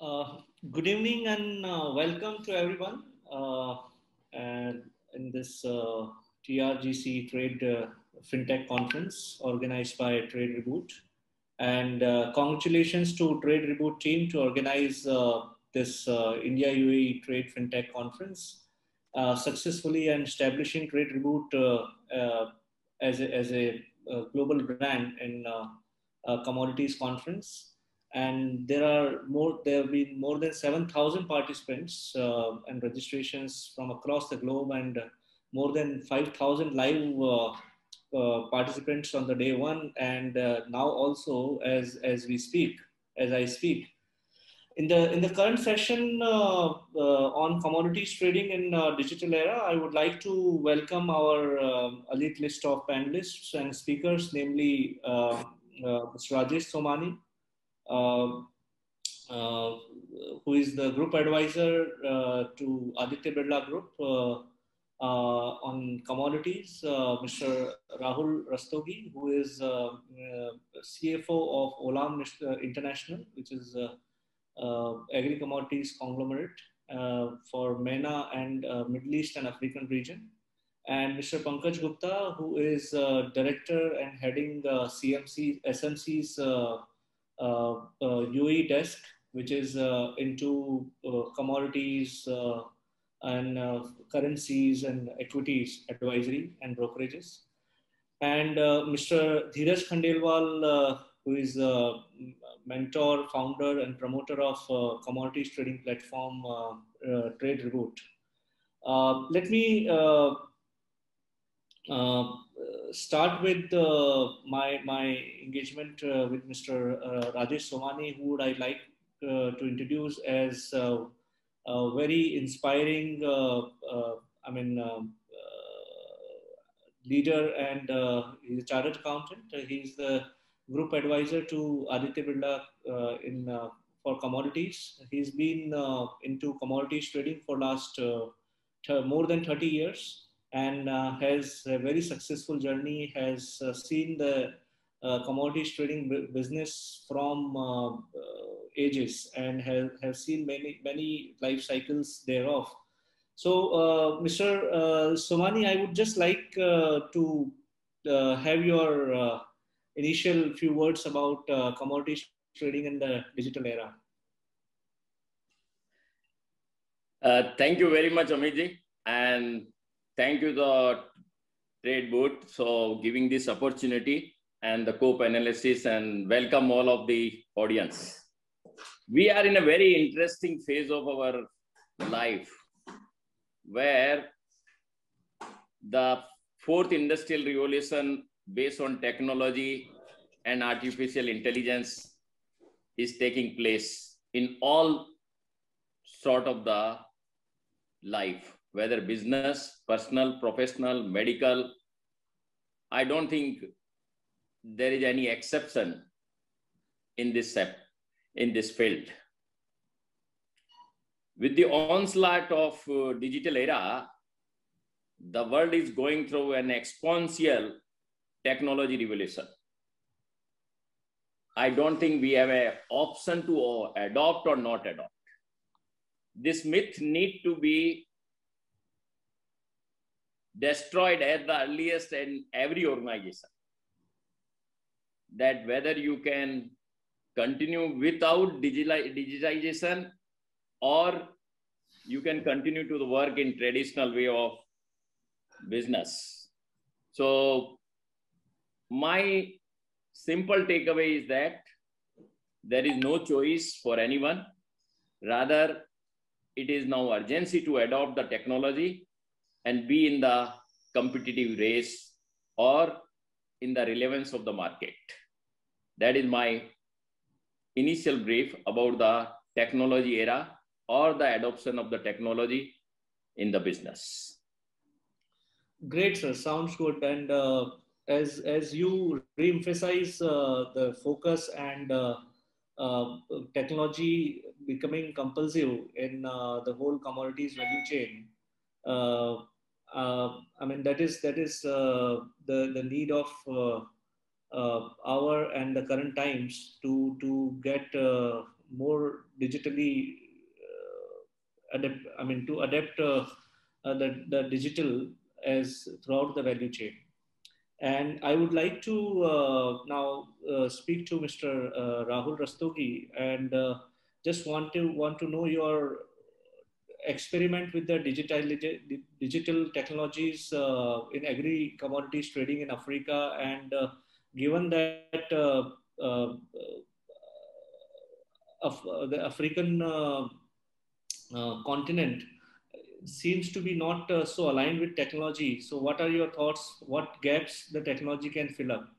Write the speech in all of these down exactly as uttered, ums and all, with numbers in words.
Uh, Good evening and uh, welcome to everyone uh, and in this uh, T R G C Trade uh, FinTech Conference organized by Trade Reboot. And uh, congratulations to Trade Reboot team to organize uh, this uh, India U A E Trade FinTech Conference uh, successfully and establishing Trade Reboot uh, uh, as a, as a uh, global brand in uh, uh, commodities conference. And there are more there have been more than seven thousand participants uh, and registrations from across the globe, and uh, more than five thousand live uh, uh, participants on the day one, and uh, now also as as we speak as I speak in the in the current session uh, uh, on commodities trading in uh, digital era. I would like to welcome our um elite list of panelists and speakers, namely uh, uh, Mister Rajesh Somani, uh, uh, who is the group advisor uh, to Aditya Birla Group uh, uh, on commodities, uh, Mister Rahul Rastogi, who is uh, uh, C F O of Olam International, which is uh, uh, agri commodities conglomerate uh, for MENA and uh, Middle East and African region, and Mister Pankaj Gupta, who is uh, director and heading uh, C M C S M C's uh, uh, uh, U A E desk, which is uh, into uh, commodities uh, and uh, currencies and equities advisory and brokerages, and uh, Mister Dheeraj Khandelwal, uh, who is a mentor, founder, and promoter of uh, commodities trading platform uh, uh, Trade Reboot. Uh, let me uh, uh, start with uh, my my engagement uh, with Mister Uh, Rajesh Somani, who would I like uh, to introduce as uh, a very inspiring, uh, uh, I mean, um, uh, leader, and uh, he's a chartered accountant. Uh, he's the group advisor to Aditya Birla uh, in uh, for commodities. He's been uh, into commodities trading for last uh, more than thirty years, and uh, has a very successful journey, has uh, seen the uh, commodities trading business from uh, uh, ages, and have, have seen many, many life cycles thereof. So, uh, Mister Uh, Somani, I would just like uh, to uh, have your uh, initial few words about uh, commodities trading in the digital era. Uh, thank you very much, Amiji, and thank you the Trade Boot for giving this opportunity and the co-panelists, and welcome all of the audience. We are in a very interesting phase of our life where the fourth industrial revolution based on technology and artificial intelligence is taking place in all sort of the life, whether business, personal, professional, medical. I don't think there is any exception in this in this field. With the onslaught of uh, digital era, the world is going through an exponential technology revolution. I don't think we have an option to adopt or not adopt. This myth needs to be destroyed at the earliest in every organization. That whether you can continue without digitization, or you can continue to the work in traditional way of business. So my simple takeaway is that there is no choice for anyone. Rather, it is now urgency to adopt the technology and be in the competitive race or in the relevance of the market. That is my initial brief about the technology era or the adoption of the technology in the business. Great, sir. Sounds good. And uh, as as you re-emphasize uh, the focus and uh, uh, technology becoming compulsive in uh, the whole commodities value chain, uh, uh, I mean that is that is uh, the the need of uh, uh, our and the current times to to get uh, more digitally uh, adapt. I mean, to adapt uh, uh, the the digital as throughout the value chain. And I would like to uh, now uh, speak to Mister Uh, Rahul Rastogi, and uh, just want to want to know your experiment with the digital digital technologies uh, in agri commodities trading in Africa, and uh, given that uh, uh, Af- the African uh, uh, continent seems to be not uh, so aligned with technology. So, what are your thoughts? What gaps the technology can fill up?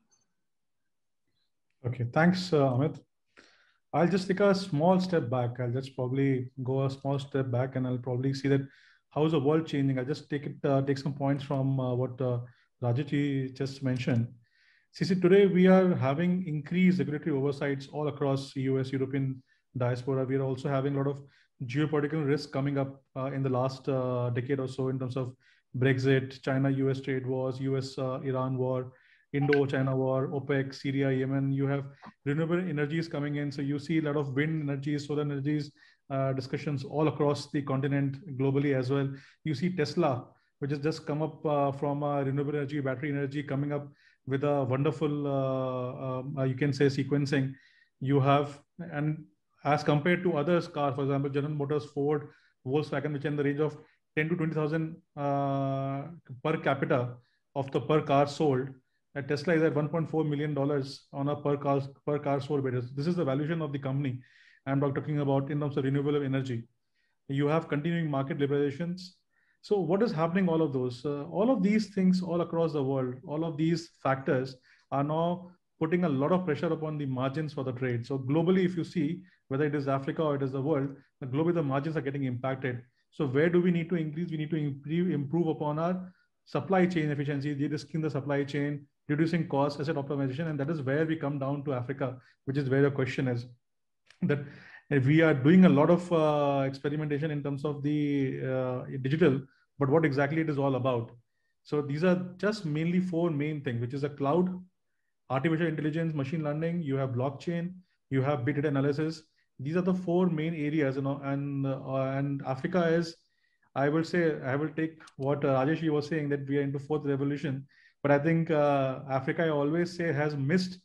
Okay, thanks, uh, Amit. I'll just take a small step back. I'll just probably go a small step back, and I'll probably see that how's the world changing. I'll just take it, uh, take some points from uh, what uh, Rajaji just mentioned. See, see, today we are having increased regulatory oversights all across U S, European diaspora. We are also having a lot of geopolitical risk coming up uh, in the last uh, decade or so in terms of Brexit, China U S trade wars, U S uh, Iran war, Indo China war, OPEC, Syria, Yemen. You have renewable energies coming in. So you see a lot of wind energies, solar energies uh, discussions all across the continent globally as well. You see Tesla, which has just come up uh, from uh, renewable energy, battery energy, coming up with a wonderful, uh, um, uh, you can say, sequencing. You have, and as compared to others cars, for example, General Motors, Ford, Volkswagen, which are in the range of ten to twenty thousand uh, per capita of the per car sold. At Tesla is at one point four million dollars on a per car per car sold basis. This is the valuation of the company. I'm not talking about in terms of renewable energy. You have continuing market liberalizations. So what is happening? All of those, uh, all of these things all across the world, all of these factors are now putting a lot of pressure upon the margins for the trade. So globally, if you see whether it is Africa or it is the world, the globally the margins are getting impacted. So where do we need to increase? We need to improve, improve upon our supply chain efficiency, de-risking the supply chain, reducing costs, asset optimization, and that is where we come down to Africa, which is where the question is. That we are doing a lot of uh, experimentation in terms of the uh, digital, but what exactly it is all about. So these are just mainly four main things, which is a cloud, artificial intelligence, machine learning, you have blockchain, you have big data analysis. These are the four main areas, you know, and uh, and Africa is, I will say, I will take what uh, Rajesh was saying, that we are into fourth revolution, but I think uh, Africa, I always say, has missed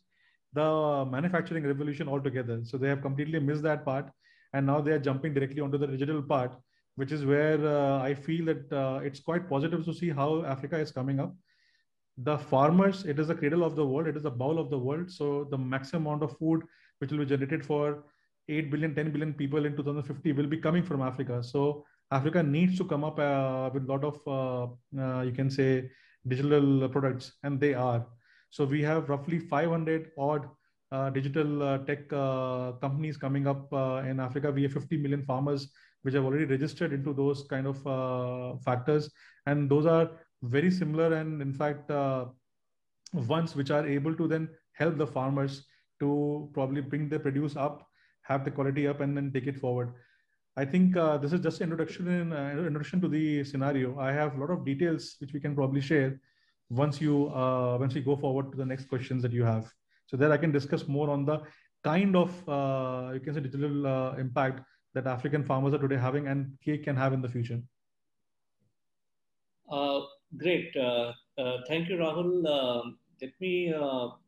the manufacturing revolution altogether. So they have completely missed that part, and now they are jumping directly onto the digital part, which is where uh, I feel that uh, it's quite positive to see how Africa is coming up. The farmers, it is the cradle of the world, it is the bowl of the world. So the maximum amount of food which will be generated for eight billion, ten billion people in two thousand fifty will be coming from Africa. So Africa needs to come up uh, with a lot of, uh, uh, you can say, digital products, and they are. So we have roughly five hundred odd uh, digital uh, tech uh, companies coming up uh, in Africa. We have fifty million farmers which have already registered into those kind of uh, factors. And those are very similar, and in fact, uh, ones which are able to then help the farmers to probably bring the produce up, have the quality up, and then take it forward. I think uh, this is just an introduction in uh, introduction to the scenario. I have a lot of details which we can probably share once you uh, once we go forward to the next questions that you have. So that I can discuss more on the kind of uh, you can say digital uh, impact that African farmers are today having and can have in the future. Uh, great. Uh, uh, thank you, Rahul. Uh, let me uh, uh,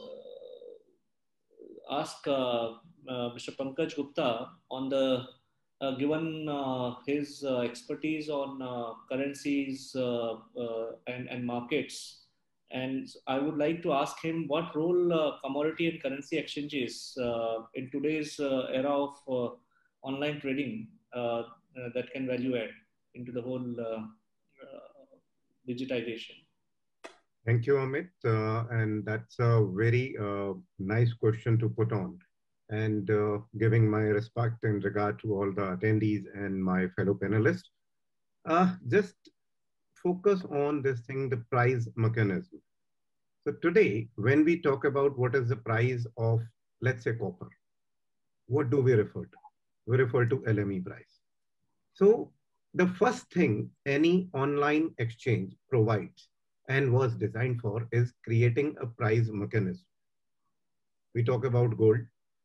ask uh, uh, Mister Pankaj Gupta on the uh, given uh, his uh, expertise on uh, currencies uh, uh, and, and markets. And I would like to ask him what role uh, commodity and currency exchanges uh, in today's uh, era of uh, online trading uh, uh, that can value add into the whole uh, uh, digitization. Thank you, Amit. Uh, and that's a very uh, nice question to put on. And uh, giving my respect in regard to all the attendees and my fellow panelists, uh, just focus on this thing, the price mechanism. So today, when we talk about what is the price of, let's say, copper, what do we refer to? We refer to L M E price. So the first thing any online exchange provides and was designed for is creating a price mechanism. We talk about gold,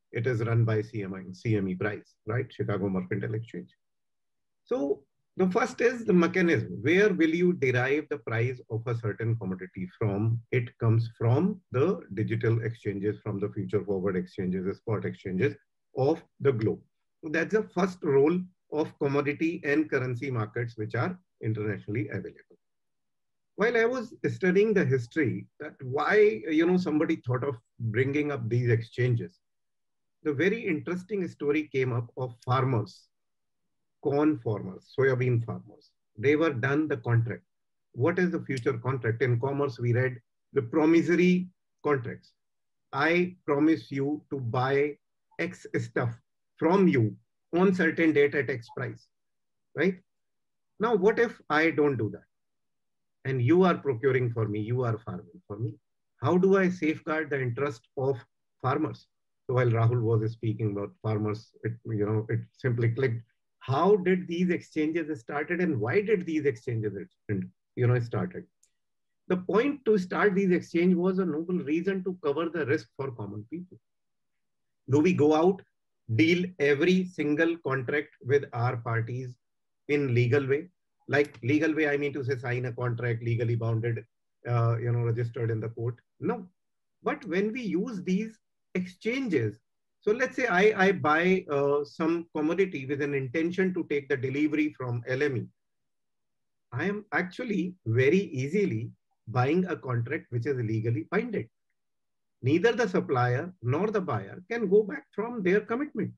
It is run by C M I, C M E Price, right? Chicago Mercantile Exchange. So the first is the mechanism. Where will you derive the price of a certain commodity from? It comes from the digital exchanges, from the future forward exchanges, the spot exchanges of the globe. So that's the first role of commodity and currency markets which are internationally available. While I was studying the history, that why, you know, somebody thought of bringing up these exchanges, the very interesting story came up of farmers, corn farmers, soybean farmers. They were done the contract. What is the future contract? In commerce, we read the promissory contracts. I promise you to buy X stuff from you on certain date at X price, right? Now, what if I don't do that? And you are procuring for me, you are farming for me. How do I safeguard the interest of farmers? So while Rahul was speaking about farmers, it, you know, it simply clicked. How did these exchanges started and why did these exchanges, you know, started? The point to start these exchanges was a noble reason to cover the risk for common people. Do we go out, deal every single contract with our parties in legal way? Like legal way, I mean to say sign a contract, legally bounded, uh, you know, registered in the court. No. But when we use these exchanges, so let's say I, I buy uh, some commodity with an intention to take the delivery from L M E. I am actually very easily buying a contract which is legally binded. Neither the supplier nor the buyer can go back from their commitment.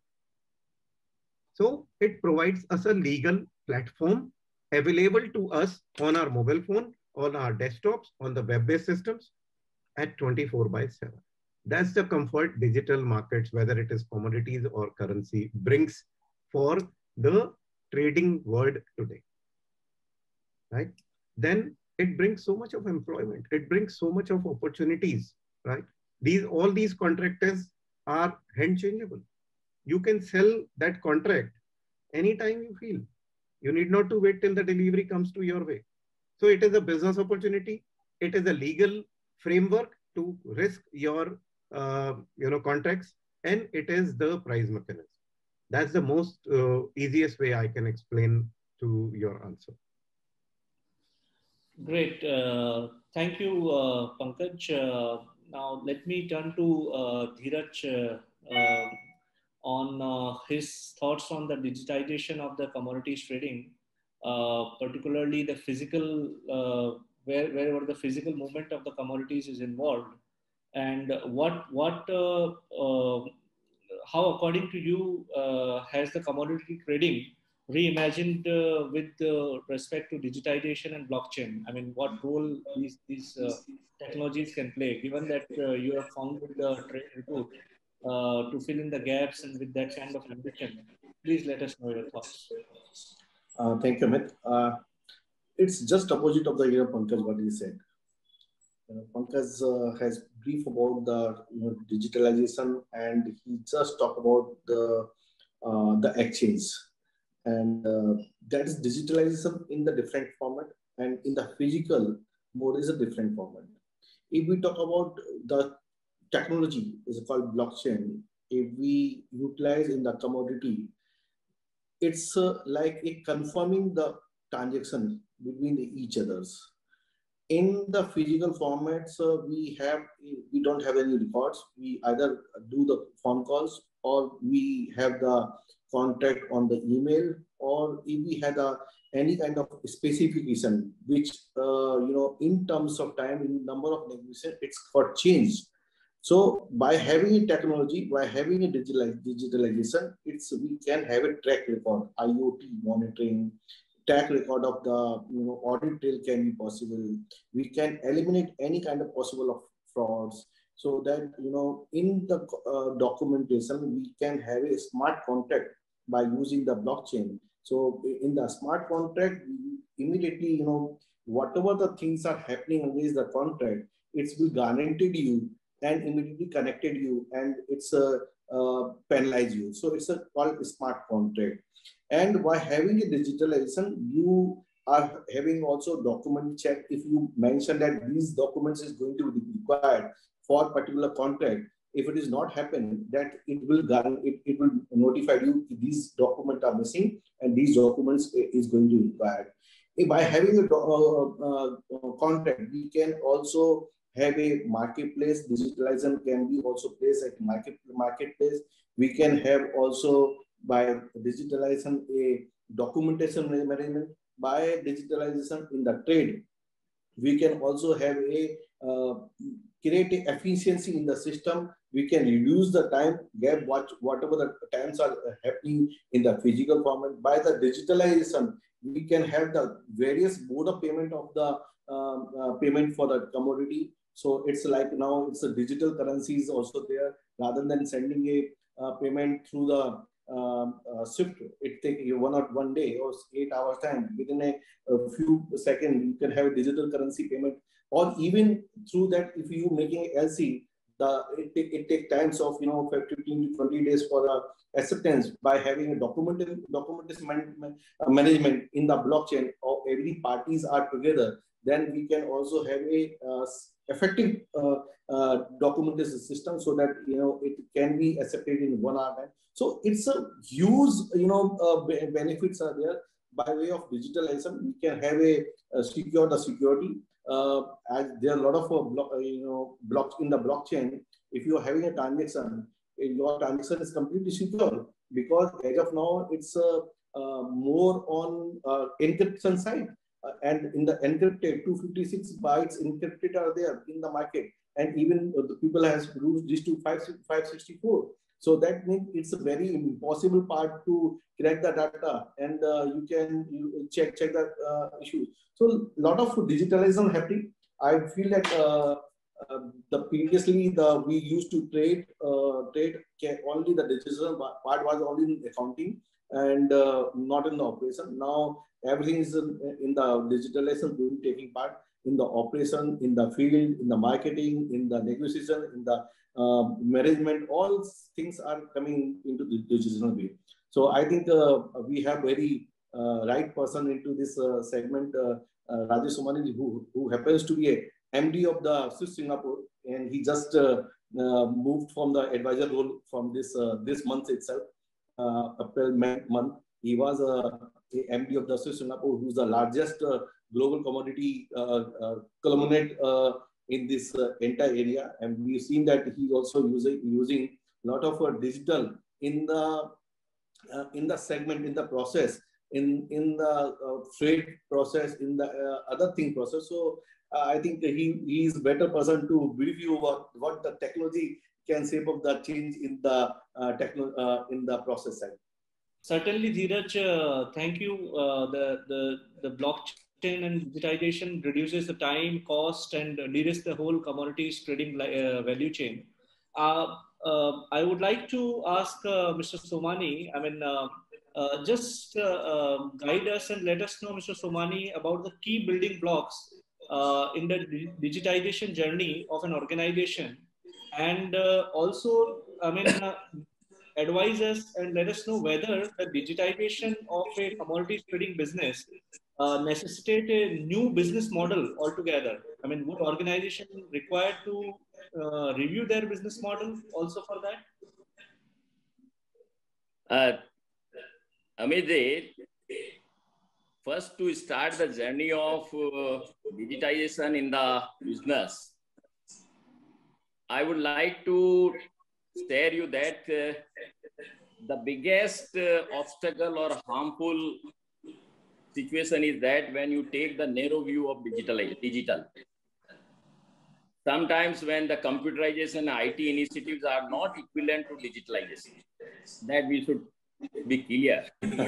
So it provides us a legal platform available to us on our mobile phone, on our desktops, on the web-based systems at twenty-four by seven. That's the comfort digital markets, whether it is commodities or currency, brings for the trading world today, right? Then it brings so much of employment. It brings so much of opportunities, right? These, all these contractors are hand changeable. You can sell that contract anytime you feel. You need not to wait till the delivery comes to your way. So it is a business opportunity. It is a legal framework to risk your uh, you know, contracts, and it is the price mechanism. That's the most uh, easiest way I can explain to your answer. Great. Uh, thank you, uh, Pankaj. Uh, now let me turn to uh, Dheeraj uh, uh, on uh, his thoughts on the digitization of the commodities trading, uh, particularly the physical, uh, where, wherever the physical movement of the commodities is involved, and what, what, uh, uh, how according to you uh, has the commodity trading reimagined uh, with uh, respect to digitization and blockchain? I mean, what role these, these uh, technologies can play, given that uh, you have founded the Trade Reboot uh, to fill in the gaps and with that kind of ambition? Please let us know your thoughts. Uh, thank you, Amit. Uh, it's just opposite of the year Pankaj what he said. You know, Pankaj uh, has brief about the you know, digitalization, and he just talked about the uh, the exchange, and uh, that is digitalization in the different format, and in the physical mode is a different format. If we talk about the technology is called blockchain, if we utilize in the commodity, it's uh, like a confirming the transaction between the each others. In the physical formats, uh, we have we don't have any records. We either do the phone calls or we have the contact on the email, or if we had a any kind of specification, which uh, you know in terms of time, in number of negotiations, it's got changed. So by having a technology, by having a digitaliz digitalization, it's we can have a track record, I O T monitoring. Track record of the you know audit trail can be possible. We can eliminate any kind of possible of frauds, so that you know in the uh, documentation we can have a smart contract by using the blockchain. So in the smart contract, we immediately you know whatever the things are happening against the contract, it's will guaranteed you and immediately connected you, and it's a uh, penalize you. So it's a called a smart contract. And by having a digitalization, you are having also document check. If you mention that these documents is going to be required for particular contract, If it is not happening, that it will it, it will notify you these documents are missing and these documents is going to require. By having a uh, uh, contract, we can also have a marketplace. Digitalization can be also placed at market marketplace. We can have also by digitalization a documentation management. By digitalization in the trade, we can also have a uh, create a efficiency in the system. We can reduce the time gap, what whatever the times are happening in the physical format. By the digitalization, we can have the various mode of payment of the um, uh, payment for the commodity. So it's like now it's a digital currency is also there, rather than sending a uh, payment through the um, uh, SWIFT. It takes you one or one day or eight hours time. Within a, a few seconds, you can have a digital currency payment, or even through that, if you making L C, the it take it take times of you know fifteen to twenty days for the acceptance. By having a documentation documentation man, uh, management in the blockchain, or every parties are together, then we can also have a uh, effective uh, uh, documentation system, so that you know it can be accepted in one hour time. So it's a huge you know uh, benefits are there. By way of digitalization, we can have a, a secure the security. Uh, as there are a lot of uh, block, uh, you know blocks in the blockchain. If you are having a transaction, your transaction is completely secure, because as of now it's uh, uh, more on uh, encryption side, uh, and in the encrypted two fifty-six bytes encrypted are there in the market, and even uh, the people has reduced this to five sixty-four. So that means it's a very impossible part to crack the data, and uh, you can you check check the uh, issues. So a lot of digitalization happening. I feel that uh, uh, the previously the we used to trade uh, trade only the digital part was only in accounting and uh, not in the operation. Now everything is in, in the digitalization doing taking part in the operation, in the field, in the marketing, in the negotiation, in the uh, management. All things are coming into the digital way. So I think uh, we have very uh, right person into this uh, segment, uh, uh, Rajesh Somani, who, who happens to be a M D of the Swiss Singapore, and he just uh, uh, moved from the advisor role from this uh, this month itself, uh, April May month. He was uh, a M D of the Swiss Singapore, who's the largest uh, global commodity uh, uh, conglomerate uh, in this uh, entire area, and we've seen that he's also using using a lot of uh, digital in the uh, in the segment, in the process, in in the uh, trade process, in the uh, other thing process. So uh, I think he he is better person to brief you about what the technology can shape up the change in the uh, techno uh, in the process side. Certainly, Dheeraj. Uh, thank you. Uh, the the the blockchain and digitization reduces the time, cost, and de-risks the whole commodities trading uh, value chain. Uh, uh, I would like to ask uh, Mister Somani. I mean, uh, uh, just uh, uh, guide us and let us know, Mister Somani, about the key building blocks uh, in the digitization journey of an organization, and uh, also, I mean. Uh, advise us and let us know whether the digitization of a commodities trading business uh, necessitate a new business model altogether. I mean, would organization require to uh, review their business model also for that? Uh, Amit, first to start the journey of uh, digitization in the business, I would like to share you that uh, the biggest uh, obstacle or harmful situation is that when you take the narrow view of digital, digital. Sometimes when the computerization and I T initiatives are not equivalent to digitalization, that we should be clear.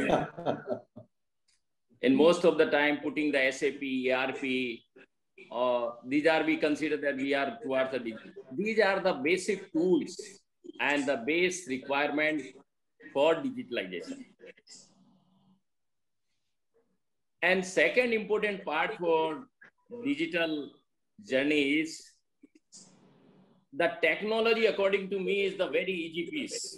And most of the time putting the S A P, E R P, uh, these are we consider that we are towards the digital. These are the basic tools and the base requirement for digitalization. And second important part for digital journey is the technology, according to me, is the very easy piece.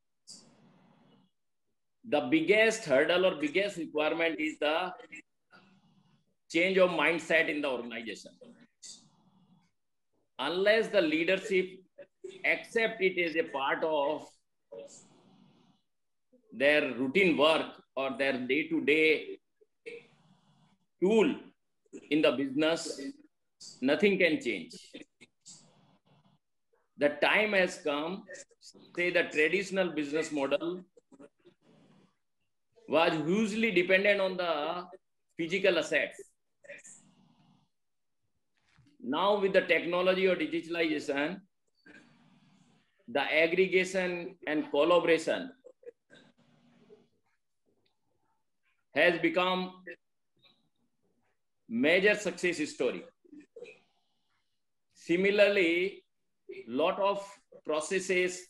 The biggest hurdle or biggest requirement is the change of mindset in the organization. Unless the leadership accept it as a part of their routine work or their day-to-day tool in the business, nothing can change. The time has come, say the traditional business model was hugely dependent on the physical assets. Now with the technology or digitalization, the aggregation and collaboration has become major success story. Similarly, lot of processes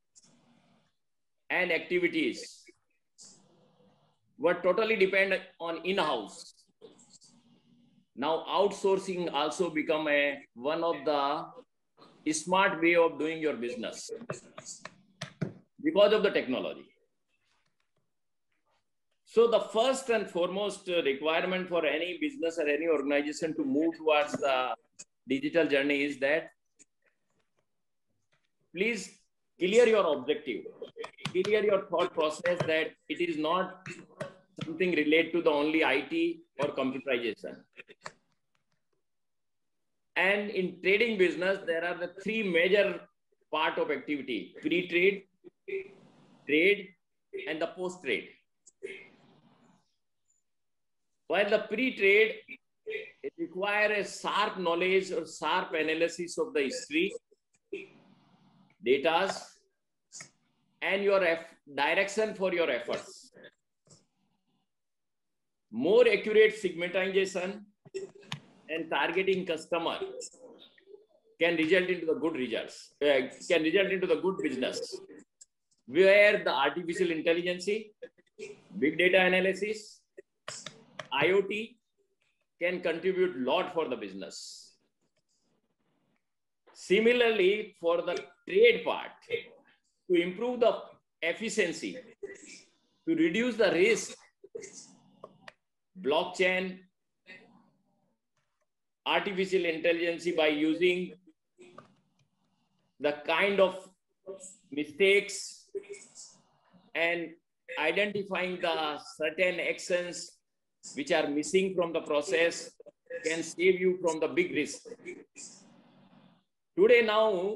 and activities were totally dependent on in-house. Now outsourcing also become a one of the smart way of doing your business because of the technology. So the first and foremost requirement for any business or any organization to move towards the digital journey is that please clear your objective, clear your thought process that it is not something related to the only I T or computerization. And in trading business, there are the three major part of activity: pre-trade, trade, and the post-trade. While the pre-trade requires a sharp knowledge or sharp analysis of the history, data, and your direction for your efforts. More accurate segmentation and targeting customer can result into the good results, uh, can result into the good business, where the artificial intelligence, big data analysis, I O T can contribute a lot for the business. Similarly, for the trade part, to improve the efficiency, to reduce the risk, blockchain, artificial intelligence by using the kind of mistakes and identifying the certain actions which are missing from the process can save you from the big risk. Today now,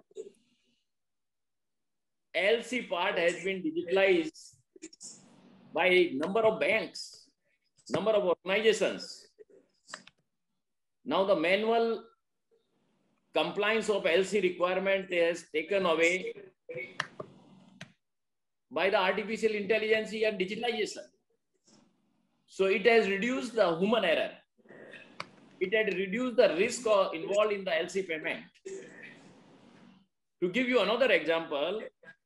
L C part has been digitalized by number of banks, number of organizations. Now the manual compliance of L C requirement is taken away by the artificial intelligence and digitalization. So it has reduced the human error. It had reduced the risk involved in the L C payment. To give you another example,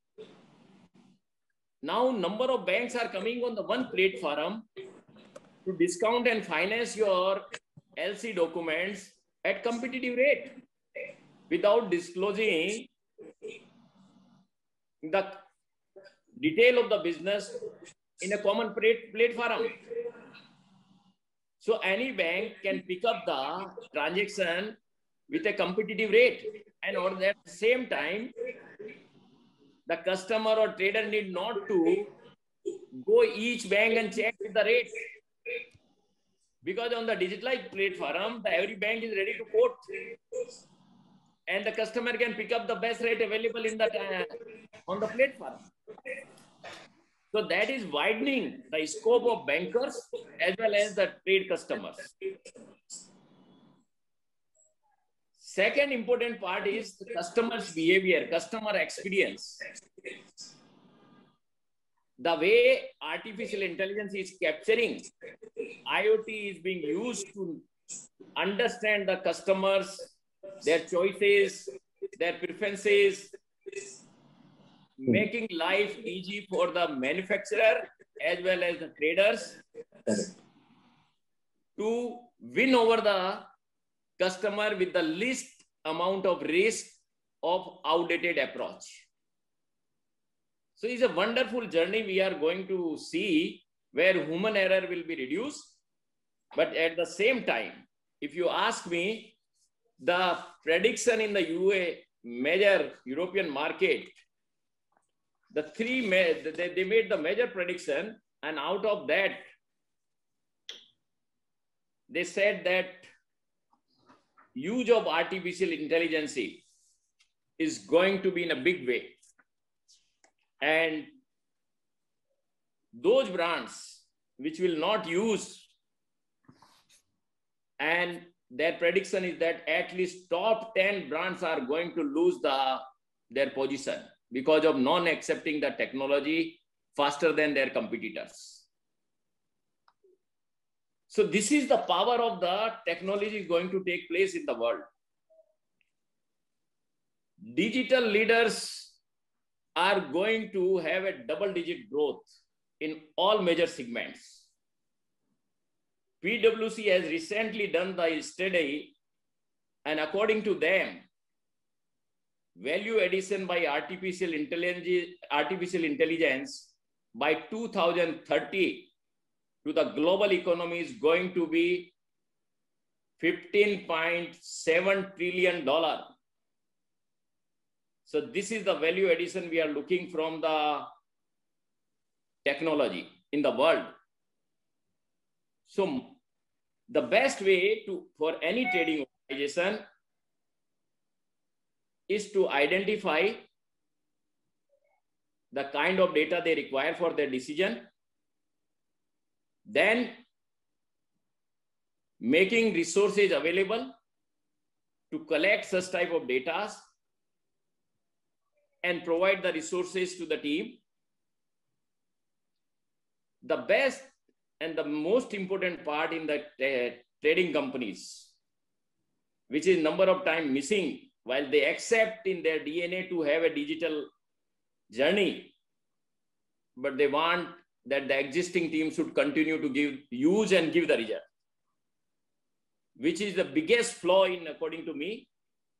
now number of banks are coming on the one platform to discount and finance your L C documents at competitive rate without disclosing the detail of the business in a common platform. So any bank can pick up the transaction with a competitive rate, and at the same time, the customer or trader need not to go each bank and check the rate. Because on the digitalized platform, the every bank is ready to quote, and the customer can pick up the best rate available in the uh, on the platform. So that is widening the scope of bankers as well as the trade customers. Second important part is the customer's behavior, customer experience. The way artificial intelligence is capturing, I O T is being used to understand the customers, their choices, their preferences, making life easy for the manufacturer as well as the traders to win over the customer with the least amount of risk of outdated approach. So it's a wonderful journey we are going to see where human error will be reduced. But at the same time, if you ask me, the prediction in the U A major European market, the three, they, they made the major prediction, and out of that, they said that use of artificial intelligence is going to be in a big way. And those brands which will not use, and their prediction is that at least top ten brands are going to lose the, their position because of non-accepting the technology faster than their competitors. So this is the power of the technology going to take place in the world. Digital leaders are going to have a double-digit growth in all major segments. P W C has recently done the study, and according to them, value addition by artificial intelligence, artificial intelligence by two thousand thirty to the global economy is going to be fifteen point seven trillion dollars. So this is the value addition we are looking from the technology in the world. So the best way to for any trading organization is to identify the kind of data they require for their decision, then making resources available to collect such type of data and provide the resources to the team. The best and the most important part in the uh, trading companies, which is number of time missing, while they accept in their D N A to have a digital journey, but they want that the existing team should continue to give, use and give the result, which is the biggest flaw in, according to me.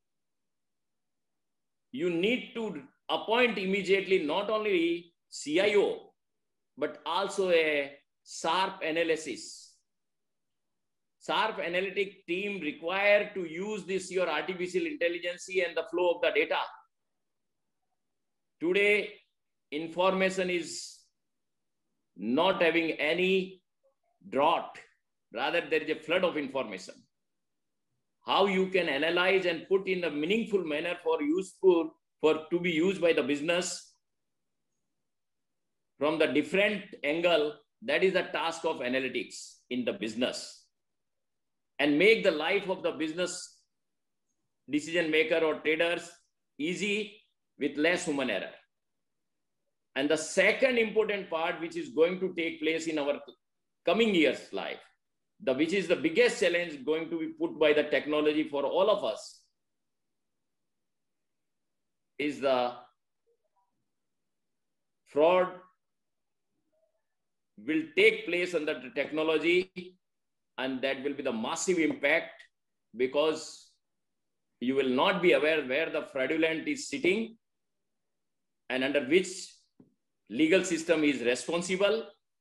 You need to appoint immediately not only C I O, but also a sharp analysis. Sharp analytic team required to use this your artificial intelligence and the flow of the data. Today, information is not having any drought. Rather, there is a flood of information. How you can analyze and put in a meaningful manner for useful, for to be used by the business from the different angle, that is the task of analytics in the business, and make the life of the business decision maker or traders easy with less human error. And the second important part, which is going to take place in our coming years' life, the which is the biggest challenge going to be put by the technology for all of us, is the fraud will take place under the technology, and that will be the massive impact, because you will not be aware where the fraudulent is sitting and under which legal system is responsible.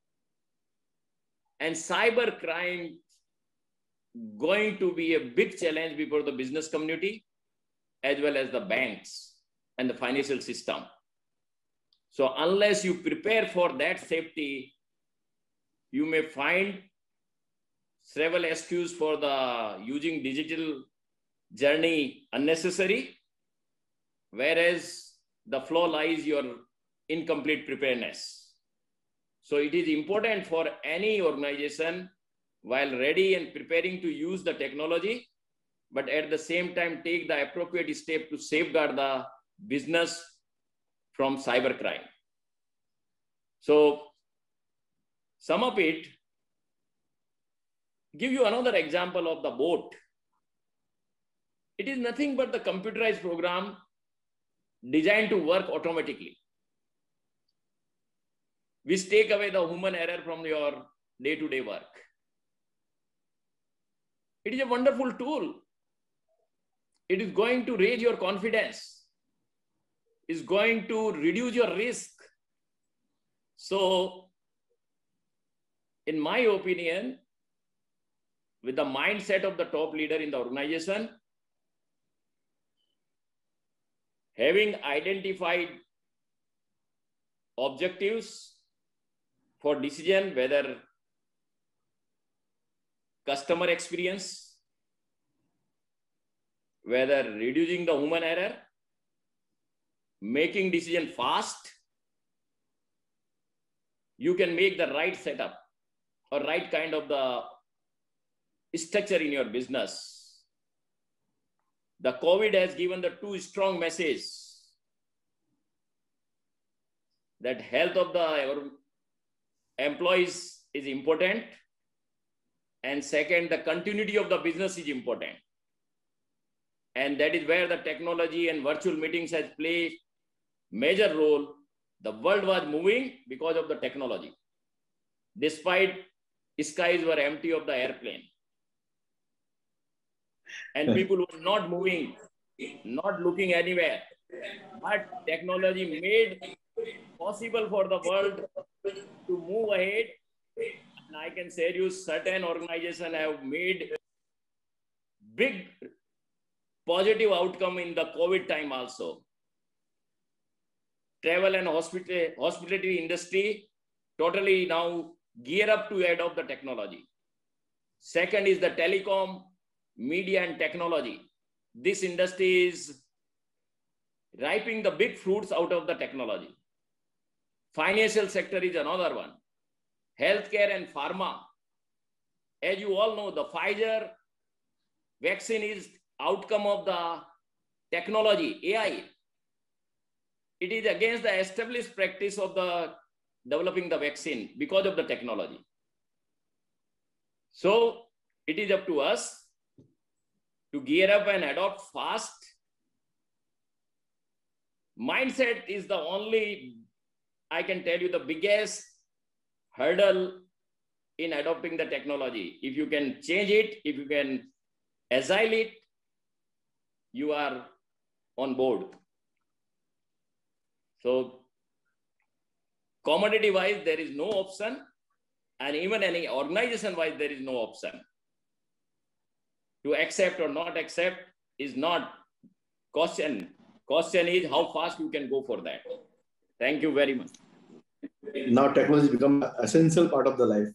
And cyber crime going to be a big challenge before the business community as well as the banks and the financial system. So unless you prepare for that safety, you may find several excuses for the using digital journey unnecessary, whereas the flaw lies your incomplete preparedness. So it is important for any organization, while ready and preparing to use the technology, but at the same time take the appropriate step to safeguard the business from cybercrime. So sum up it, give you another example of the boat. It is nothing but the computerized program designed to work automatically, which take away the human error from your day-to-day work. It is a wonderful tool. It is going to raise your confidence. It's going to reduce your risk. So, in my opinion, with the mindset of the top leader in the organization, having identified objectives for decision, whether customer experience, whether reducing the human error, making decision fast, you can make the right setup or right kind of the structure in your business. The COVID has given the two strong messages that health of the employees is important, and second, the continuity of the business is important. And that is where the technology and virtual meetings has played major role. The world was moving because of the technology. Despite skies were empty of the airplane. And people were not moving, not looking anywhere. But technology made possible for the world to move ahead. And I can say you, certain organizations have made big positive outcome in the COVID time also. Travel and hospital, hospitality industry totally now gear up to adopt the technology. Second is the telecom, media and technology. This industry is ripening the big fruits out of the technology. Financial sector is another one. Healthcare and pharma. As you all know, the Pfizer vaccine is outcome of the technology, A I. It is against the established practice of the developing the vaccine because of the technology. So it is up to us to gear up and adopt fast. Mindset is the only, I can tell you, the biggest hurdle in adopting the technology. If you can change it, if you can agile it, you are on board. So commodity wise, there is no option, and even any organization wise, there is no option. To accept or not accept is not question. Question is how fast you can go for that. Thank you very much. Now technology becomes an essential part of the life.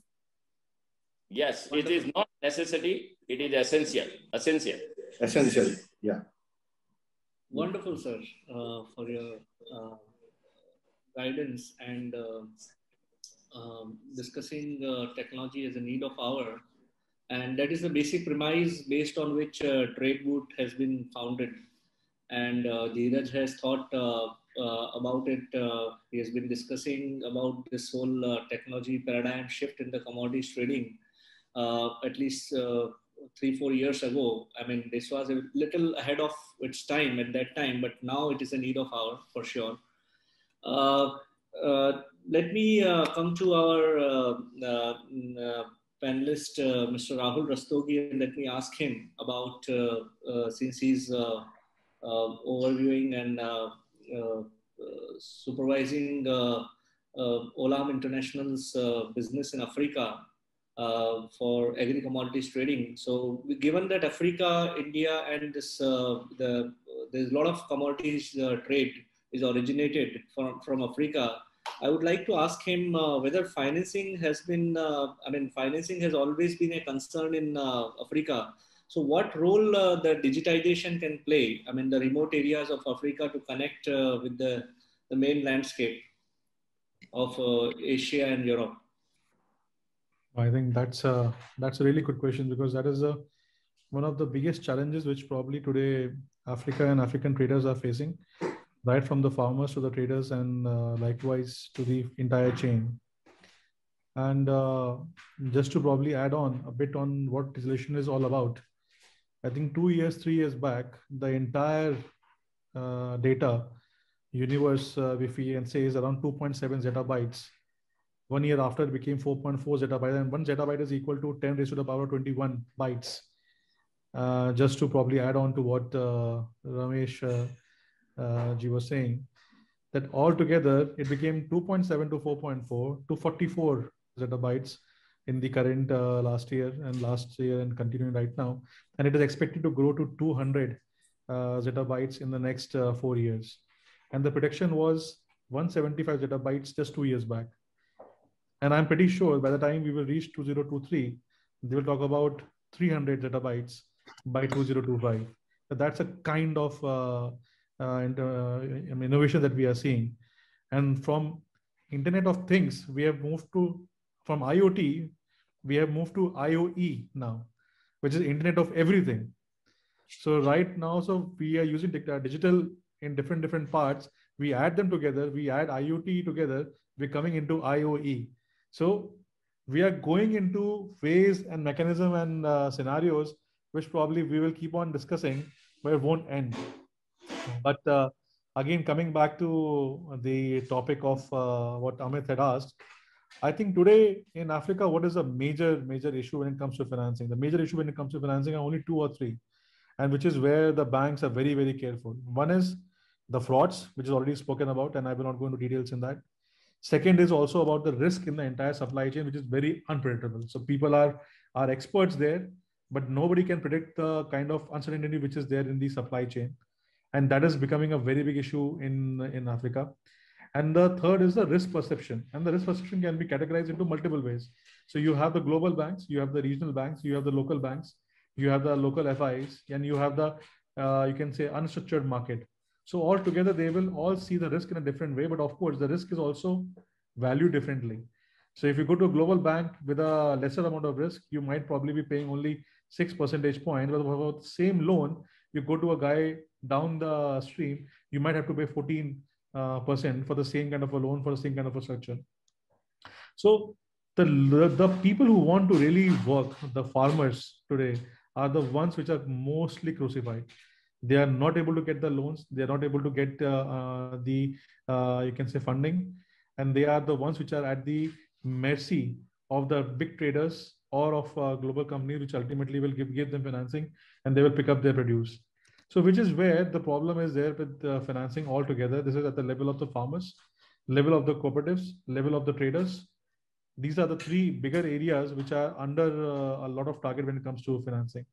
Yes, it is not necessity, it is essential. Essential. Essential, yeah. Wonderful, sir, uh, for your uh, guidance and uh, um, discussing uh, technology as a need of hour. And that is the basic premise based on which uh, TradeBoot has been founded. And uh, Dheeraj has thought uh, uh, about it. Uh, he has been discussing about this whole uh, technology paradigm shift in the commodities trading uh, at least uh, three, four years ago. I mean, this was a little ahead of its time at that time, but now it is a need of hour for sure. Uh, uh, let me uh, come to our uh, uh, uh, panelist, uh, Mister Rahul Rastogi, and let me ask him about, uh, uh, since he's uh, uh, overviewing and uh, uh, uh, supervising uh, uh, Olam International's uh, business in Africa uh, for agri-commodities trading. So given that Africa, India, and this, uh, the, there's a lot of commodities uh, trade is originated from, from Africa, I would like to ask him uh, whether financing has been, uh, I mean, financing has always been a concern in uh, Africa. So what role uh, the digitization can play, I mean, the remote areas of Africa to connect uh, with the, the main landscape of uh, Asia and Europe? I think that's a, that's a really good question, because that is a, one of the biggest challenges which probably today Africa and African traders are facing, right from the farmers to the traders, and uh, likewise to the entire chain. And uh, just to probably add on a bit on what digitalization is all about, I think two years, three years back, the entire uh, data universe, uh, if we can say, is around two point seven zettabytes. One year after, it became four point four zettabytes, and one zettabyte is equal to ten raised to the power twenty-one bytes. Uh, just to probably add on to what uh, Ramesh uh, uh, ji was saying, that altogether it became two point seven to four point four to forty-four zettabytes in the current uh, last year and last year and continuing right now. And it is expected to grow to two hundred uh, zettabytes in the next uh, four years. And the prediction was one hundred seventy-five zettabytes just two years back. And I'm pretty sure by the time we will reach two thousand twenty-three, they will talk about three hundred zettabytes by two thousand twenty-five. So that's a kind of uh, uh, innovation that we are seeing. And from Internet of Things, we have moved to, from IoT, we have moved to I O E now, which is Internet of Everything. So right now, so we are using digital in different, different parts. We add them together, we add IoT together, we're coming into I O E. So we are going into ways and mechanism and uh, scenarios, which probably we will keep on discussing, but it won't end. But uh, again, coming back to the topic of uh, what Amit had asked, I think today in Africa, what is a major, major issue when it comes to financing? The major issue when it comes to financing are only two or three, and which is where the banks are very, very careful. One is the frauds, which is already spoken about, and I will not go into details in that. Second is also about the risk in the entire supply chain, which is very unpredictable. So people are, are experts there, but nobody can predict the kind of uncertainty which is there in the supply chain. And that is becoming a very big issue in, in Africa. And the third is the risk perception. And the risk perception can be categorized into multiple ways. So you have the global banks, you have the regional banks, you have the local banks, you have the local F Is, and you have the, uh, you can say, unstructured market. So all together, they will all see the risk in a different way. But of course, the risk is also valued differently. So if you go to a global bank with a lesser amount of risk, you might probably be paying only six percentage point. But for the same loan, you go to a guy down the stream, you might have to pay fourteen percent for the same kind of a loan, for the same kind of a structure. So the, the people who want to really work, the farmers today, are the ones which are mostly crucified. They are not able to get the loans. They are not able to get uh, uh, the, uh, you can say, funding. And they are the ones which are at the mercy of the big traders or of uh, global companies, which ultimately will give, give them financing, and they will pick up their produce. So which is where the problem is there with uh, financing altogether. This is at the level of the farmers, level of the cooperatives, level of the traders. These are the three bigger areas which are under uh, a lot of target when it comes to financing.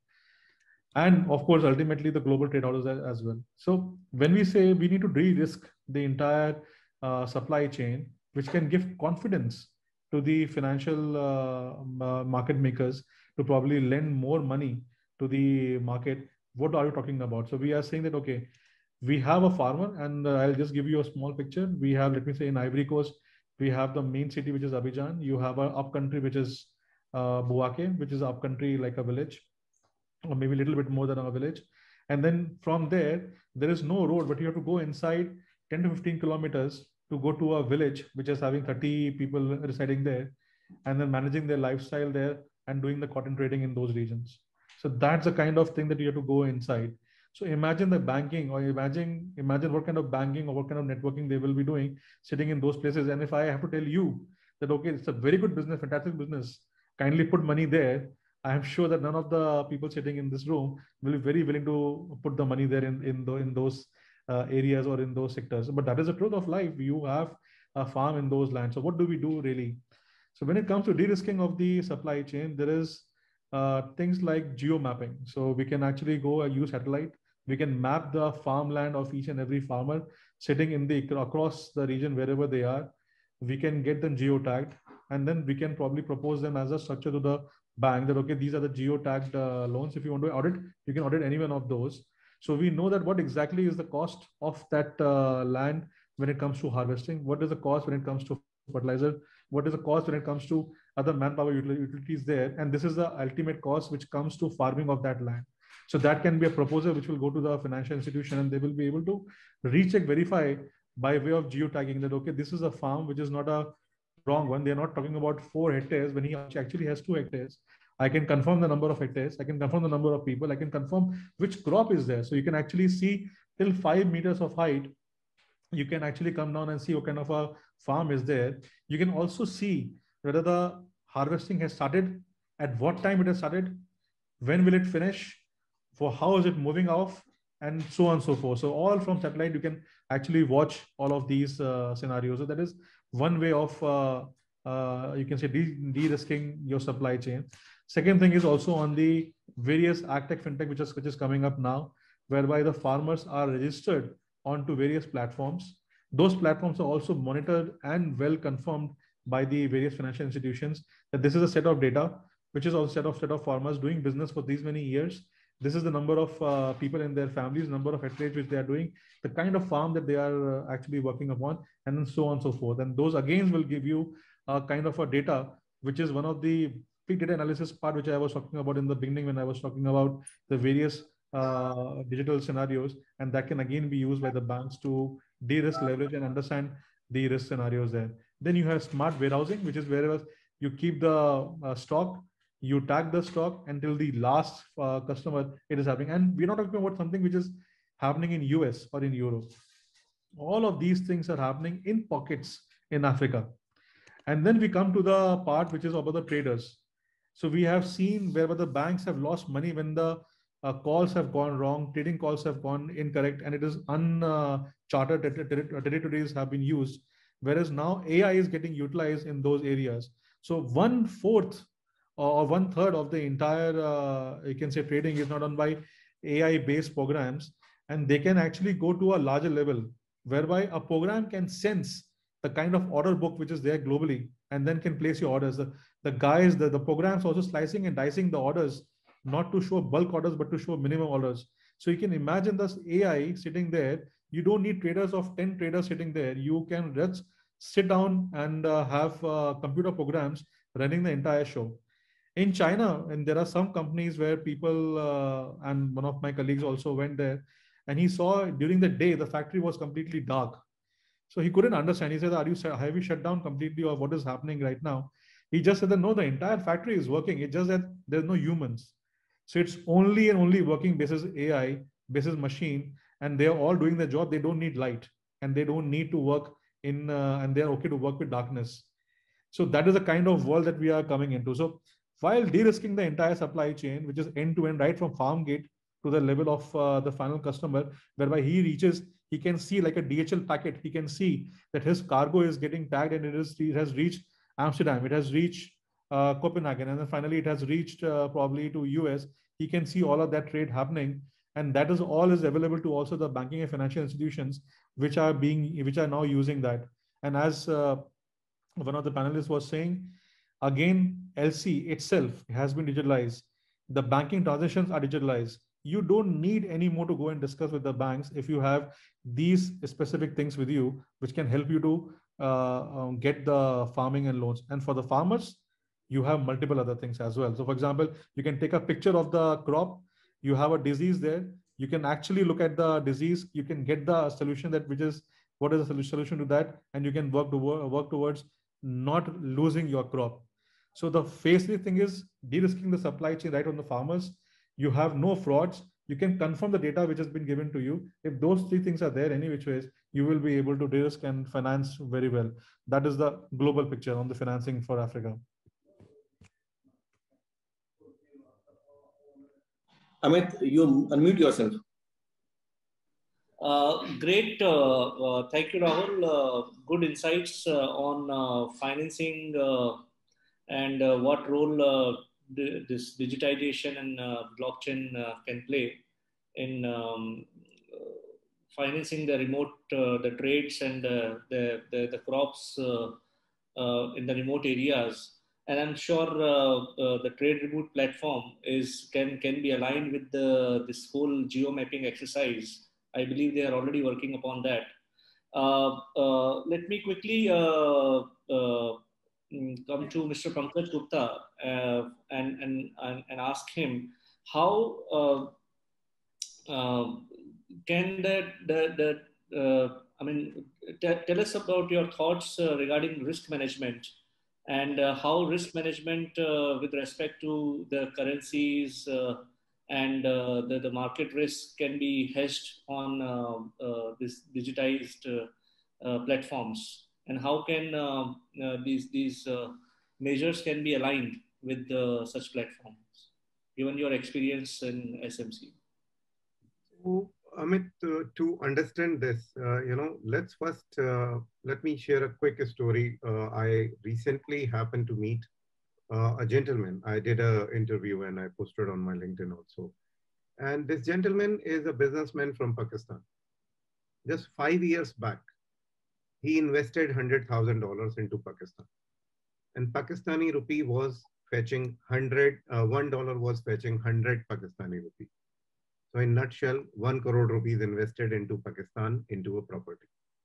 And of course, ultimately the global trade orders as well. So when we say we need to de-risk the entire uh, supply chain, which can give confidence to the financial uh, uh, market makers to probably lend more money to the market, what are you talking about? So we are saying that, okay, we have a farmer, and uh, I'll just give you a small picture. We have, let me say, in Ivory Coast, we have the main city, which is Abidjan. You have an upcountry, which is uh, Bouaké, which is upcountry like a village, or maybe a little bit more than a village. And then from there, there is no road, but you have to go inside ten to fifteen kilometers to go to a village, which is having thirty people residing there, and then managing their lifestyle there and doing the cotton trading in those regions. So that's the kind of thing that you have to go inside. So imagine the banking, or imagine, imagine what kind of banking or what kind of networking they will be doing sitting in those places. And if I have to tell you that, okay, it's a very good business, fantastic business, kindly put money there, I am sure that none of the people sitting in this room will be very willing to put the money there in, in, the, in those uh, areas or in those sectors. But that is the truth of life. You have a farm in those lands. So what do we do really? So when it comes to de-risking of the supply chain, there is uh, things like geo mapping. So we can actually go and use satellite. We can map the farmland of each and every farmer sitting in the across the region wherever they are. We can get them geo-tagged, and then we can probably propose them as a structure to the bank that, okay, these are the geo-tagged uh, loans. If you want to audit, you can audit any one of those. So we know that what exactly is the cost of that uh, land when it comes to harvesting, what is the cost when it comes to fertilizer, what is the cost when it comes to other manpower utilities there. And this is the ultimate cost which comes to farming of that land. So that can be a proposal which will go to the financial institution, and they will be able to recheck, verify by way of geotagging that, okay, this is a farm which is not a wrong one. They're not talking about four hectares when he actually has two hectares. I can confirm the number of hectares. I can confirm the number of people. I can confirm which crop is there. So you can actually see till five meters of height. You can actually come down and see what kind of a farm is there. You can also see whether the harvesting has started, at what time it has started, when will it finish, for how is it moving off, and so on and so forth. So all from satellite, you can actually watch all of these uh, scenarios. So that is one way of, uh, uh, you can say, de-risking your supply chain. Second thing is also on the various agtech, fintech, which is, which is coming up now. whereby the farmers are registered onto various platforms. Those platforms are also monitored and well confirmed by the various financial institutions that this is a set of data, which is also set of set of farmers doing business for these many years. This is the number of uh, people in their families, number of hectares which they are doing, the kind of farm that they are uh, actually working upon, and then so on and so forth. And those again will give you a kind of a data, which is one of the big data analysis part, which I was talking about in the beginning when I was talking about the various uh, digital scenarios, and that can again be used by the banks to de-risk, leverage, and understand the risk scenarios there. Then you have smart warehousing, which is wherever you keep the uh, stock, you tag the stock until the last uh, customer it is happening. And we're not talking about something which is happening in U S or in Europe. All of these things are happening in pockets in Africa. And then we come to the part which is about the traders. So we have seen where the banks have lost money when the uh, calls have gone wrong, trading calls have gone incorrect, and it is uncharted uh, territories have been used. Whereas now A I is getting utilized in those areas. So one fourth or one third of the entire, uh, you can say, trading is not done by A I based programs, and they can actually go to a larger level whereby a program can sense the kind of order book which is there globally and then can place your orders. The, the guys, the, the programs also slicing and dicing the orders, not to show bulk orders, but to show minimum orders. So you can imagine this A I sitting there. You don't need traders of ten traders sitting there. You can just sit down and uh, have uh, computer programs running the entire show. In China, and there are some companies where people, uh, and one of my colleagues also went there, and he saw during the day, the factory was completely dark. So he couldn't understand. He said, are you, have you shut down completely, or what is happening right now? He just said that, no, the entire factory is working. It's just that there's no humans. So it's only and only working basis A I, basis machine, and they're all doing their job. They don't need light, and they don't need to work in, uh, and they're okay to work with darkness. So that is the kind of world that we are coming into. So while de-risking the entire supply chain, which is end-to-end, right from farm gate to the level of uh, the final customer, whereby he reaches, he can see like a D H L packet, he can see that his cargo is getting tagged and it, is, it has reached Amsterdam, it has reached uh, Copenhagen, and then finally it has reached uh, probably to U S. He can see all of that trade happening, and that is all is available to also the banking and financial institutions, which are being, which are now using that. And as uh, one of the panelists was saying, again, L C itself has been digitalized. The banking transactions are digitalized. You don't need any more to go and discuss with the banks if you have these specific things with you, which can help you to uh, um, get the farming and loans. And for the farmers, you have multiple other things as well. So for example, you can take a picture of the crop. You have a disease there. You can actually look at the disease. You can get the solution that which is, what is the solution to that? And you can work to work towards not losing your crop. So the factory thing is de-risking the supply chain right on the farmers. You have no frauds. You can confirm the data which has been given to you. If those three things are there any which ways, you will be able to de-risk and finance very well. That is the global picture on the financing for Africa. Amit, you unmute yourself. Uh, great. Uh, uh, thank you, Rahul. Uh, good insights uh, on uh, financing uh, and uh, what role uh, the, this digitization and uh, blockchain uh, can play in um, uh, financing the remote, uh, the trades and uh, the, the, the crops uh, uh, in the remote areas. And I'm sure uh, uh, the Trade Reboot platform is can, can be aligned with the, this whole geo-mapping exercise. I believe they are already working upon that. Uh, uh, let me quickly uh, uh, come to Mister Pankaj Gupta uh, and, and, and, and ask him how uh, uh, can that, that, that uh, I mean, tell us about your thoughts uh, regarding risk management and uh, how risk management uh, with respect to the currencies uh, and uh, the, the market risk can be hedged on uh, uh, this digitized uh, uh, platforms, and how can uh, uh, these these uh, measures can be aligned with uh, such platforms, given your experience in S M C. So, Amit, uh, to understand this, uh, you know, let's first uh, let me share a quick story. Uh, I recently happened to meet Uh, a gentleman. I did an interview and I posted on my LinkedIn also. And this gentleman is a businessman from Pakistan. Just five years back, he invested one hundred thousand dollars into Pakistan. And Pakistani rupee was fetching one hundred, uh, one dollar was fetching one hundred Pakistani rupee. So in nutshell, one crore rupees invested into Pakistan into a property.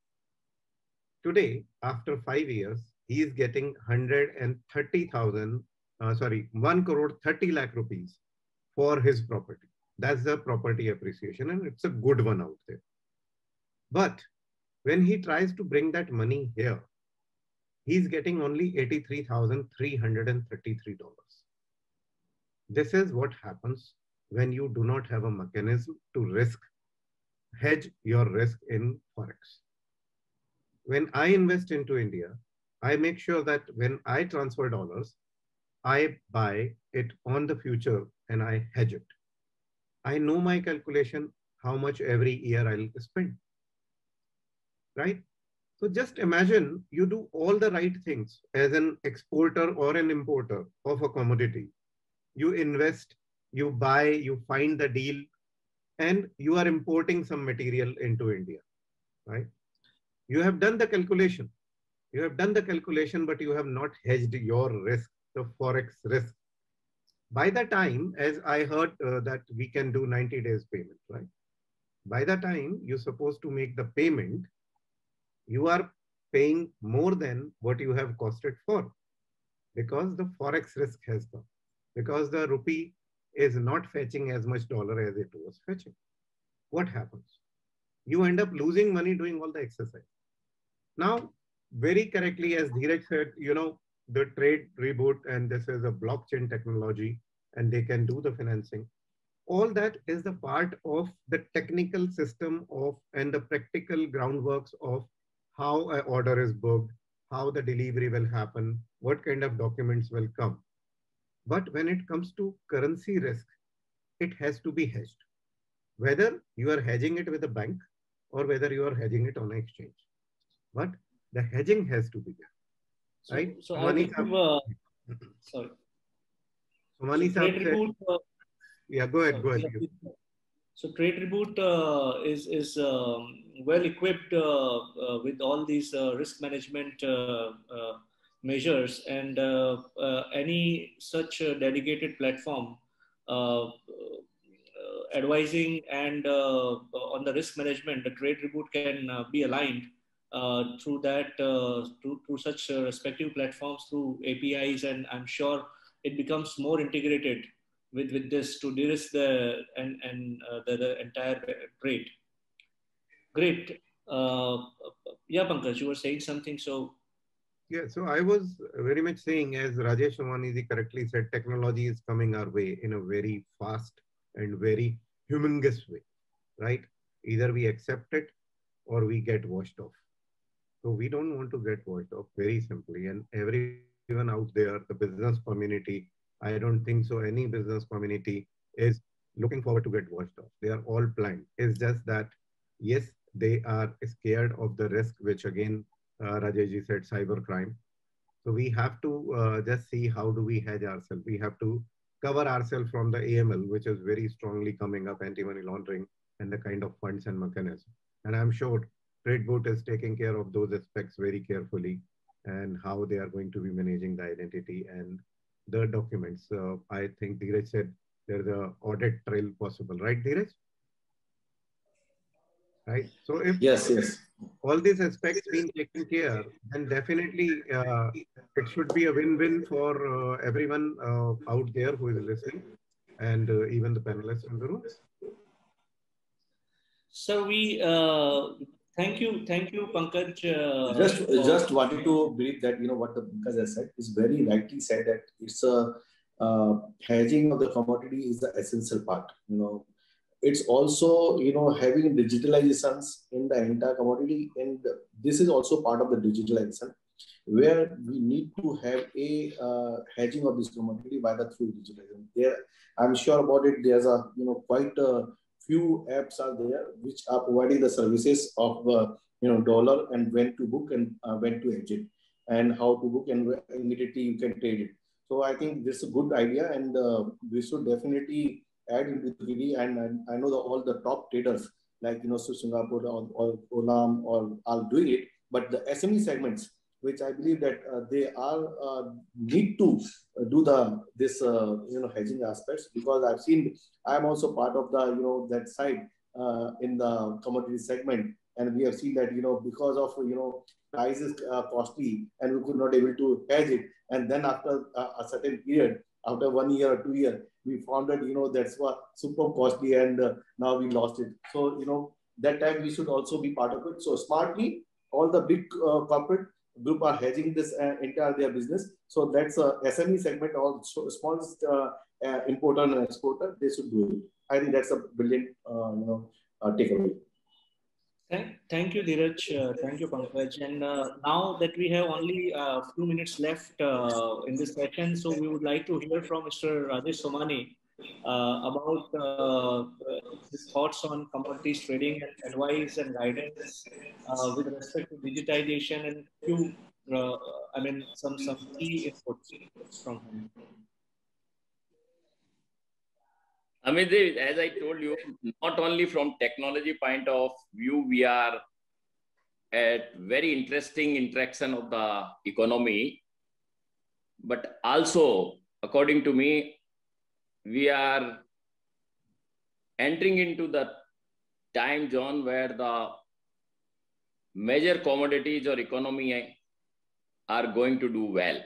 Today, after five years, he is getting one hundred thirty thousand, uh, sorry, one crore thirty lakh rupees for his property. That's the property appreciation, and it's a good one out there. But when he tries to bring that money here, he's getting only eighty-three thousand three hundred thirty-three dollars. This is what happens when you do not have a mechanism to risk, hedge your risk in Forex. When I invest into India, I make sure that when I transfer dollars, I buy it on the future and I hedge it. I know my calculation, how much every year I'll spend, right? So just imagine you do all the right things as an exporter or an importer of a commodity. You invest, you buy, you find the deal, and you are importing some material into India, right? You have done the calculation. You have done the calculation, but you have not hedged your risk, the Forex risk. By the time, as I heard uh, that we can do ninety days payment, right? By the time you're supposed to make the payment, you are paying more than what you have costed for, because the Forex risk has come, because the rupee is not fetching as much dollar as it was fetching. What happens? You end up losing money doing all the exercise. Now, very correctly, as Dheeraj said, you know, the trade reboot, and this is a blockchain technology, and they can do the financing. All that is the part of the technical system of and the practical groundworks of how an order is booked, how the delivery will happen, what kind of documents will come. But when it comes to currency risk, it has to be hedged. Whether you are hedging it with a bank or whether you are hedging it on an exchange. But the hedging has to be there, So, right? so I will give, uh, sorry. So, Mani so trade reboot, uh, yeah, go ahead, sorry, go ahead. yeah, so Trade Reboot uh, is, is um, well equipped uh, uh, with all these uh, risk management uh, uh, measures, and uh, uh, any such uh, dedicated platform uh, uh, advising and uh, on the risk management, the Trade Reboot can uh, be aligned uh, through that, uh, through, through such uh, respective platforms, through A P Is, and I'm sure it becomes more integrated with, with this to de-risk the, and, and uh, the, the entire trade. Great. Uh, yeah, Pankaj, you were saying something, so. Yeah, so I was very much saying, as Rajesh Amaniji correctly said, technology is coming our way in a very fast and very humongous way, right? Either we accept it or we get washed off. So we don't want to get washed off, very simply. And everyone out there, the business community, I don't think so any business community is looking forward to get washed off. They are all blind. It's just that, yes, they are scared of the risk, which again, uh, Rajeshji said, cybercrime. So we have to uh, just see how do we hedge ourselves. We have to cover ourselves from the A M L, which is very strongly coming up, anti-money laundering, and the kind of funds and mechanism. And I'm sure TradeBoot is taking care of those aspects very carefully, and how they are going to be managing the identity and the documents. So I think Dheeraj said there's a audit trail possible, right, Dheeraj? Right. So if yes, yes, all these aspects being taken care, then definitely uh, it should be a win-win for uh, everyone uh, out there who is listening, and uh, even the panelists in the room. So we uh, thank you, thank you, Pankaj. Uh, just for... just wanted to believe that, you know, what the Pankaj has said is very rightly said, that it's a uh, hedging of the commodity is the essential part. You know, it's also, you know, having digitalizations in the entire commodity, and this is also part of the digitalization, where we need to have a uh, hedging of this commodity by the through digitalization. There, I'm sure about it. There's a, you know, quite a few apps are there which are providing the services of uh, you know, dollar, and when to book and uh, when to hedge it, and how to book, and immediately you can trade it. So I think this is a good idea, and uh, we should definitely add into the kitty, and, and I know that all the top traders like, you know, so Singapore or, or Olam or are doing it, but the S M E segments, which I believe that uh, they are uh, need to do the this uh, you know hedging aspects, because I've seen, I'm also part of the, you know, that side uh, in the commodity segment, and we have seen that, you know, because of, you know, prices uh, costly and we could not able to hedge it, and then after uh, a certain period, after one year or two years, we found that, you know, that's what super costly, and uh, now we lost it. So, you know, that time we should also be part of it. So smartly, all the big uh, corporate group are hedging this uh, entire their business. So that's a S M E segment, or small uh, uh, importer and exporter, they should do it. I think that's a brilliant, uh, you know, uh, takeaway. Thank, thank you, Dheeraj. Uh, thank you, Pankaj. And uh, now that we have only a few minutes left uh, in this session, so we would like to hear from Mister Rajesh Somani uh, about uh, his thoughts on commodities trading and advice and guidance uh, with respect to digitization, and few, uh, I mean, some some key inputs from him. Amit, as I told you, not only from technology point of view, we are at very interesting interaction of the economy, but also, according to me, we are entering into the time zone where the major commodities or economy are going to do well.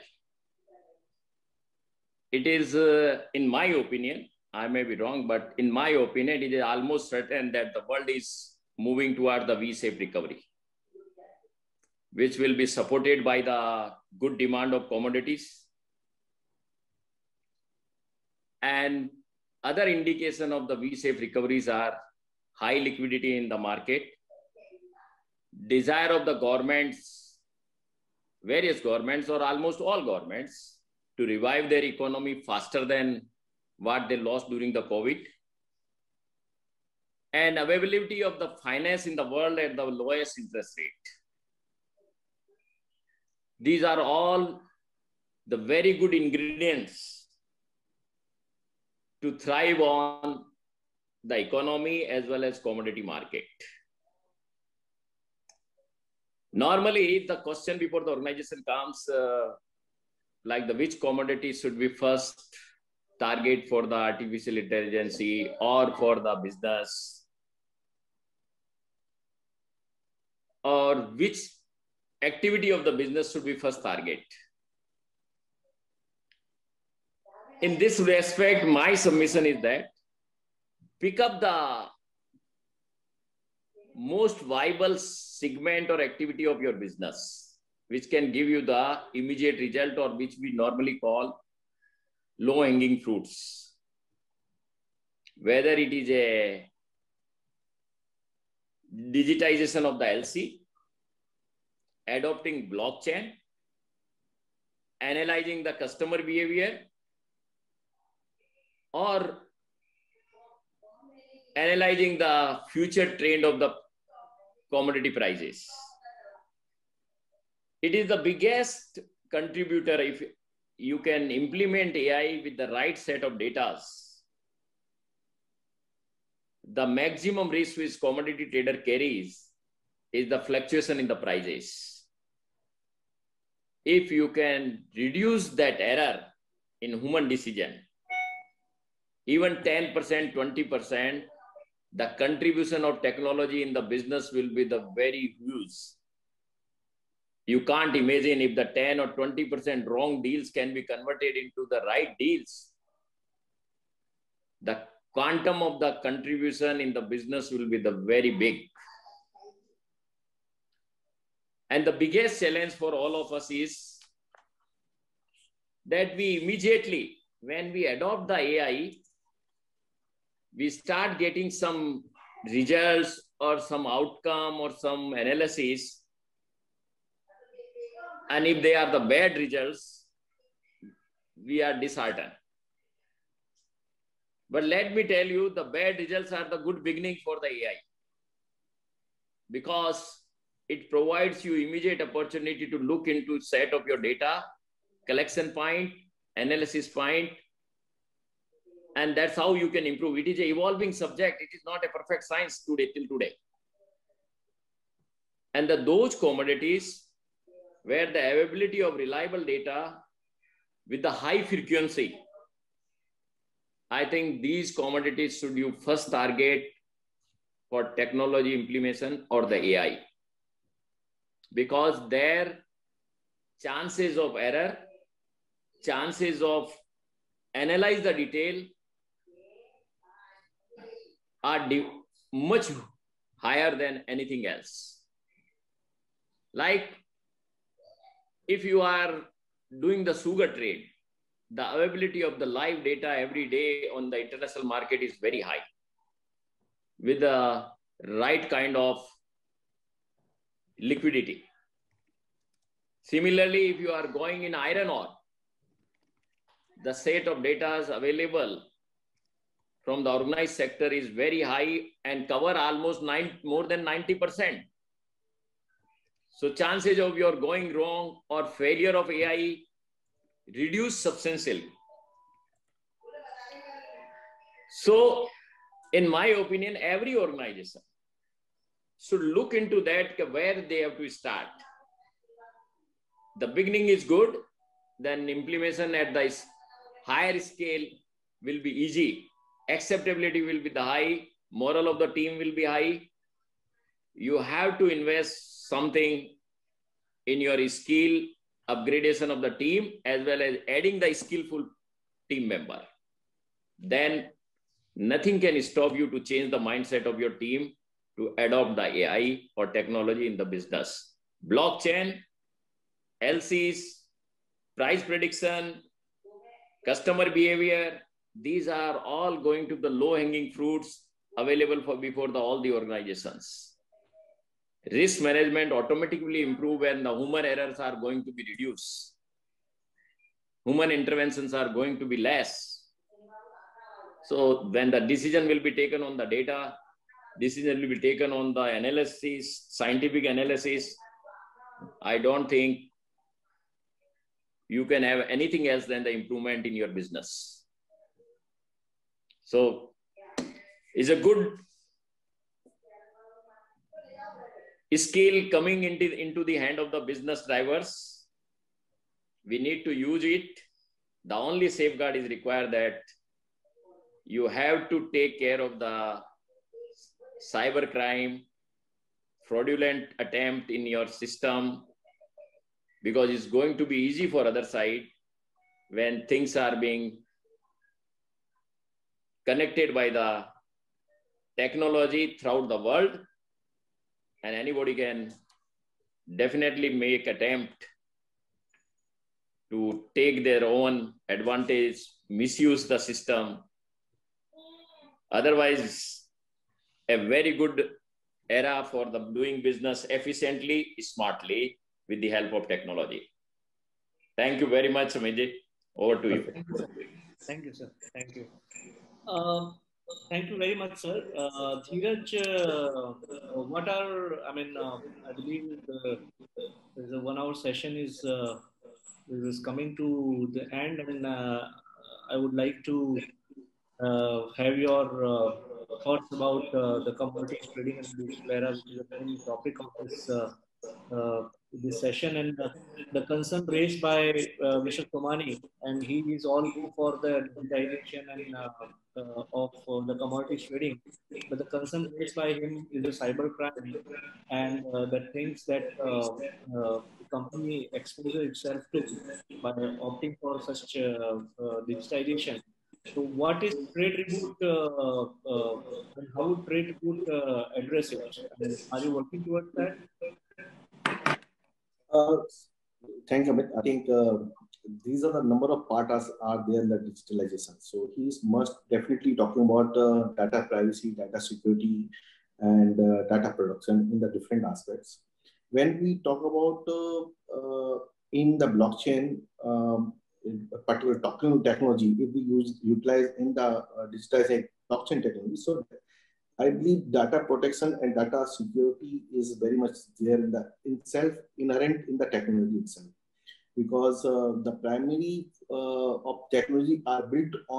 It is, uh, in my opinion, I may be wrong, but in my opinion, it is almost certain that the world is moving toward the V-shaped recovery, which will be supported by the good demand of commodities. And other indication of the V-shaped recoveries are high liquidity in the market, desire of the governments, various governments or almost all governments, to revive their economy faster than what they lost during the COVID, and availability of the finance in the world at the lowest interest rate. These are all the very good ingredients to thrive on the economy as well as commodity market. Normally, the question before the organization comes, uh, like the which commodity should we first target for the artificial intelligence or for the business, or which activity of the business should we first target. In this respect, my submission is that pick up the most viable segment or activity of your business, which can give you the immediate result, or which we normally call low-hanging fruits. Whether it is a digitization of the L C, adopting blockchain, analyzing the customer behavior, or analyzing the future trend of the commodity prices. It is the biggest contributor. If you can implement A I with the right set of data, the maximum risk which commodity trader carries is the fluctuation in the prices. If you can reduce that error in human decision, even ten percent, twenty percent, the contribution of technology in the business will be the very huge. You can't imagine if the ten or twenty percent wrong deals can be converted into the right deals. The quantum of the contribution in the business will be the very big. And the biggest challenge for all of us is that we immediately, when we adopt the A I, we start getting some results or some outcome or some analysis. And if they are the bad results, we are disheartened. But let me tell you, the bad results are the good beginning for the A I, because it provides you immediate opportunity to look into set of your data, collection point, analysis point, And that's how you can improve. It is an evolving subject. It is not a perfect science today till today. And the, those commodities where the availability of reliable data with the high frequency, I think these commodities should you first target for technology implementation or the A I. Because their chances of error, chances of analyze the detail are much higher than anything else. Like if you are doing the sugar trade, the availability of the live data every day on the international market is very high with the right kind of liquidity. Similarly, if you are going in iron ore, the set of data is available from the organized sector is very high and cover almost nine, more than ninety percent. So chances of your going wrong or failure of A I reduce substantially. So in my opinion, every organization should look into that where they have to start. The beginning is good, then implementation at the higher scale will be easy. Acceptability will be the high, moral of the team will be high. You have to invest something in your skill, upgradation of the team, as well as adding the skillful team member. Then nothing can stop you to change the mindset of your team to adopt the A I or technology in the business. Blockchain, L Cs, price prediction, customer behavior, these are all going to the low-hanging fruits available for before the, all the organizations. Risk management automatically improve when the human errors are going to be reduced. Human interventions are going to be less. So when the decision will be taken on the data, decision will be taken on the analysis, scientific analysis, I don't think you can have anything else than the improvement in your business. So it's a good skill coming into, into the hand of the business drivers. We need to use it. The only safeguard is required that you have to take care of the cyber crime, fraudulent attempt in your system, because it's going to be easy for other side when things are being connected by the technology throughout the world, and anybody can definitely make attempt to take their own advantage, misuse the system. Otherwise, a very good era for the doing business efficiently, smartly, with the help of technology. Thank you very much, Amit. Over to you. Thank you, sir. Thank you, sir. Thank you. Uh, thank you very much, sir. Uh, Dheeraj, uh, what are, I mean, uh, I believe the, the one hour session is, uh, is coming to the end, and uh, I would like to uh, have your uh, thoughts about uh, the commodities trading and digital era, which is the main topic of this uh, uh, this session, and uh, the concern raised by uh, Mister Somani, and he is all for the digitization and uh, uh, of uh, the commodities trading, but the concern raised by him is the cyber crime and uh, the things that uh, uh, the company exposes itself to by opting for such uh, uh, digitization. So what is Trade Reboot uh, uh, and how would Trade Reboot uh, address it? I mean, are you working towards that? Uh, thank you, Amit. I think uh, these are the number of parts are there in the digitalization. So he's must definitely talking about uh, data privacy, data security, and uh, data production in the different aspects. When we talk about uh, uh, in the blockchain, um, in particular talking technology, if we use utilize in the uh, digitized blockchain technology, so I believe data protection and data security is very much there in the itself inherent in the technology itself, because uh, the primary uh, of technology are built on it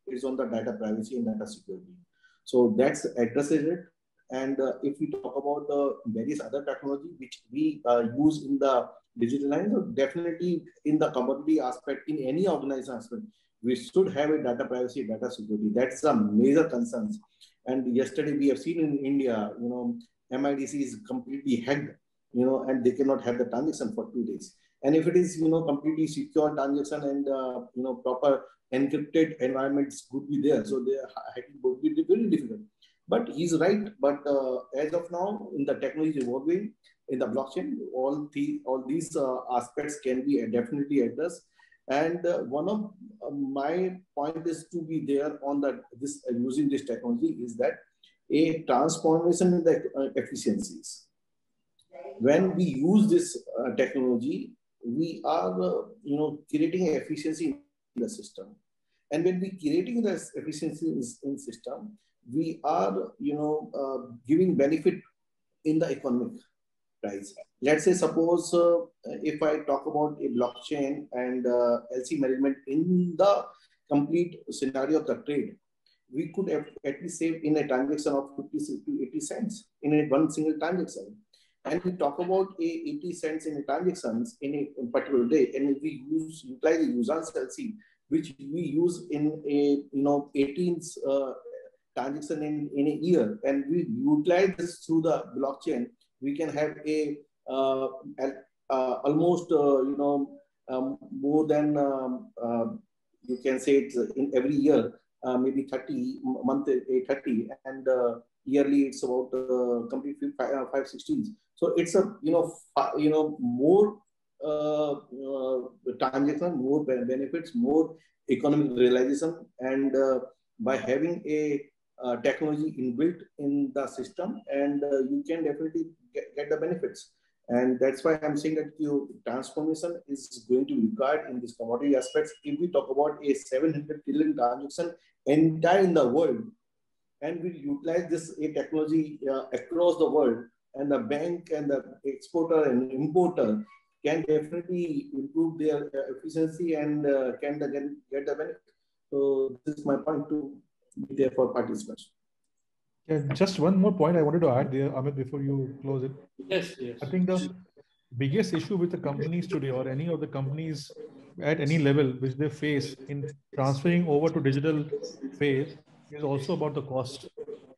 is on the data privacy and data security. So that's addresses it. And uh, if we talk about the various other technology which we uh, use in the digital line, so definitely in the commodity aspect, in any organization aspect, we should have a data privacy, data security. That's a major concerns. And yesterday we have seen in India, you know, M I D C is completely hacked, you know, and they cannot have the transaction for two days. And if it is, you know, completely secure transaction and, uh, you know, proper encrypted environments could be there. So the hacking would be very difficult. But he's right. But uh, as of now, in the technology evolving in the blockchain, all the all these uh, aspects can be definitely addressed. And uh, one of uh, my point is to be there on that this uh, using this technology is that a transformation in the uh, efficiencies. When we use this uh, technology, we are uh, you know creating efficiency in the system, and when we creating this efficiency in, in system, we are, you know, uh, giving benefit in the economic price. Let's say, suppose uh, if I talk about a blockchain and uh, L C management in the complete scenario of the trade, we could have at least save in a transaction of fifty to eighty cents in a one single transaction. And we talk about a eighty cents in a transactions in a in particular day, and we use utilize the users L C, which we use in a you know eighteen uh, transaction in, in a year, and we utilize this through the blockchain, we can have a uh, uh, almost uh, you know um, more than um, uh, you can say it's in every year uh, maybe thirty month a thirty, and uh, yearly it's about uh, complete five, uh, five sixteens. So it's a you know you know more uh, uh, transaction, more benefits, more economic realization, and uh, by having a Uh, technology inbuilt in the system, and uh, you can definitely get, get the benefits. And that's why I'm saying that your transformation is going to be required in these commodity aspects. If we talk about a seven hundred trillion transaction entire in the world, and we utilize this a technology uh, across the world, and the bank and the exporter and importer can definitely improve their uh, efficiency and uh, can the, get, get the benefit. So this is my point to be there for participants. Yeah, just one more point I wanted to add there, Amit, before you close it. Yes, yes. I think the biggest issue with the companies today, or any of the companies at any level which they face in transferring over to digital phase, is also about the cost.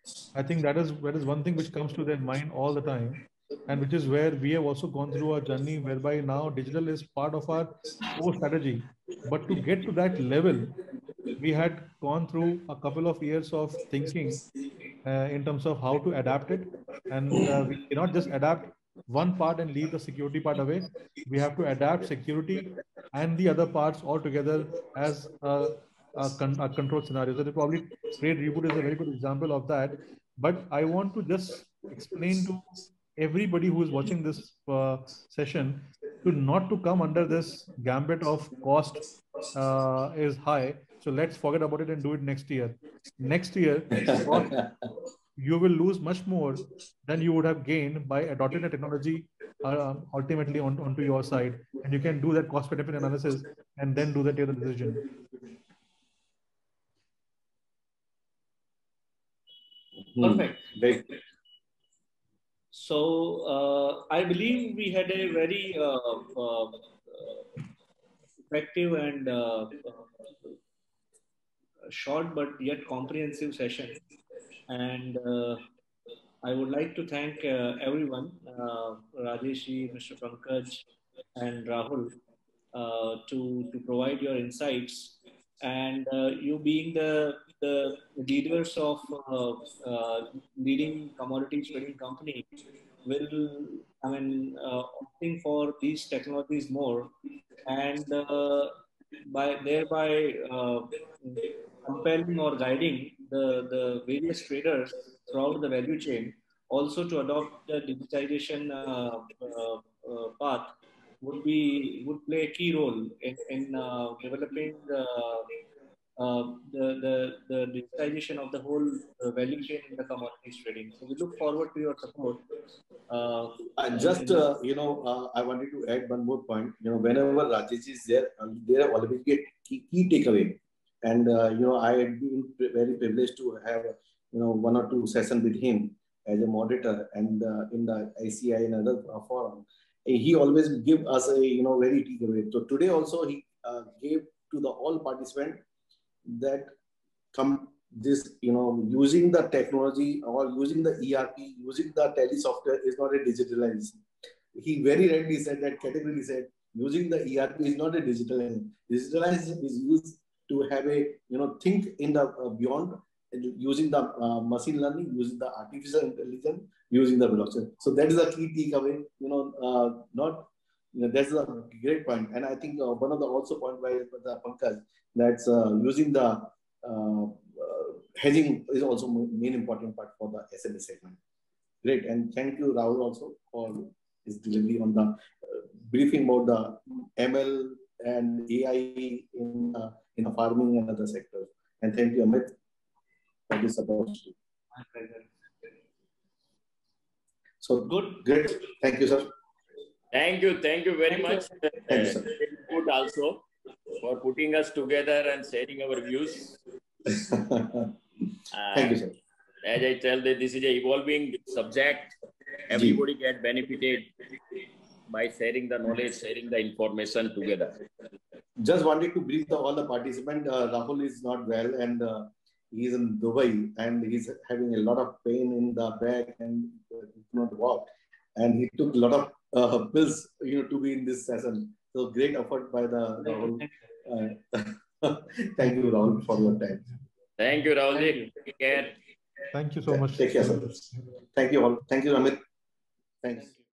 I think that is that is one thing which comes to their mind all the time, and which is where we have also gone through a journey whereby now digital is part of our core strategy. But to get to that level, we had gone through a couple of years of thinking uh, in terms of how to adapt it. And uh, we cannot just adapt one part and leave the security part away. We have to adapt security and the other parts altogether as a, a, con a control scenario. So probably Trade Reboot is a very good example of that. But I want to just explain to everybody who is watching this uh, session to not to come under this gambit of cost uh, is high. So let's forget about it and do it next year. Next year, you will lose much more than you would have gained by adopting the technology uh, ultimately on, onto your side. And you can do that cost benefit analysis and then do the data decision. Perfect. Hmm. So uh, I believe we had a very uh, uh, effective and uh, short but yet comprehensive session, and uh, I would like to thank uh, everyone, uh, Rajesh, Mister Pankaj, and Rahul, uh, to to provide your insights, and uh, you being the the leaders of uh, uh, leading commodities trading company will, I mean, uh, opting for these technologies more, and uh, by thereby uh, compelling or guiding the, the various traders throughout the value chain also to adopt the digitization uh, uh, uh, path would be would play a key role in, in uh, developing the, uh, the, the the digitization of the whole uh, value chain in the commodities trading. So we look forward to your support. Uh, and just uh, you know, uh, I wanted to add one more point. You know, whenever Rajesh is there, uh, there are always get key, key takeaway. And, uh, you know, I had been very privileged to have, you know, one or two sessions with him as a moderator and uh, in the I C I and other uh, forum. He always give us a, you know, very takeaway. So today also he uh, gave to the all participants that come this, you know, using the technology or using the E R P, using the tele software is not a digitalization. He very rightly said that, categorically said, using the E R P is not a digitalization. Digitalization is used to have a, you know, think in the uh, beyond, using the uh, machine learning, using the artificial intelligence, using the blockchain. So that is the key takeaway, you know, uh, not, you know, that's a great point. And I think uh, one of the also point by the Pankaj, that's uh, using the uh, uh, hedging is also main important part for the S M E segment. Great. And thank you, Rahul, also for his delivery on the uh, briefing about the M L and A I in, uh, in the farming and other sectors. And thank you, Amit, for this opportunity. My pleasure. So good, great. Thank you, sir. Thank you. Thank you very Thank much. you. Thank you, sir. Good also for putting us together and sharing our views. Thank you, sir. As I tell that this is an evolving subject. Everybody get benefited by sharing the knowledge, sharing the information together. Just wanted to brief the, all the participants. Uh, Rahul is not well and uh, he's in Dubai and he's having a lot of pain in the back and uh, he cannot walk. And he took a lot of uh, pills, you know, to be in this session. So great effort by the Rahul. Uh, thank you, Rahul, for your time. Thank you, Rahul. Take care. Thank you so much. Take care, sir. Thank you all. Thank you, Amit. Thanks.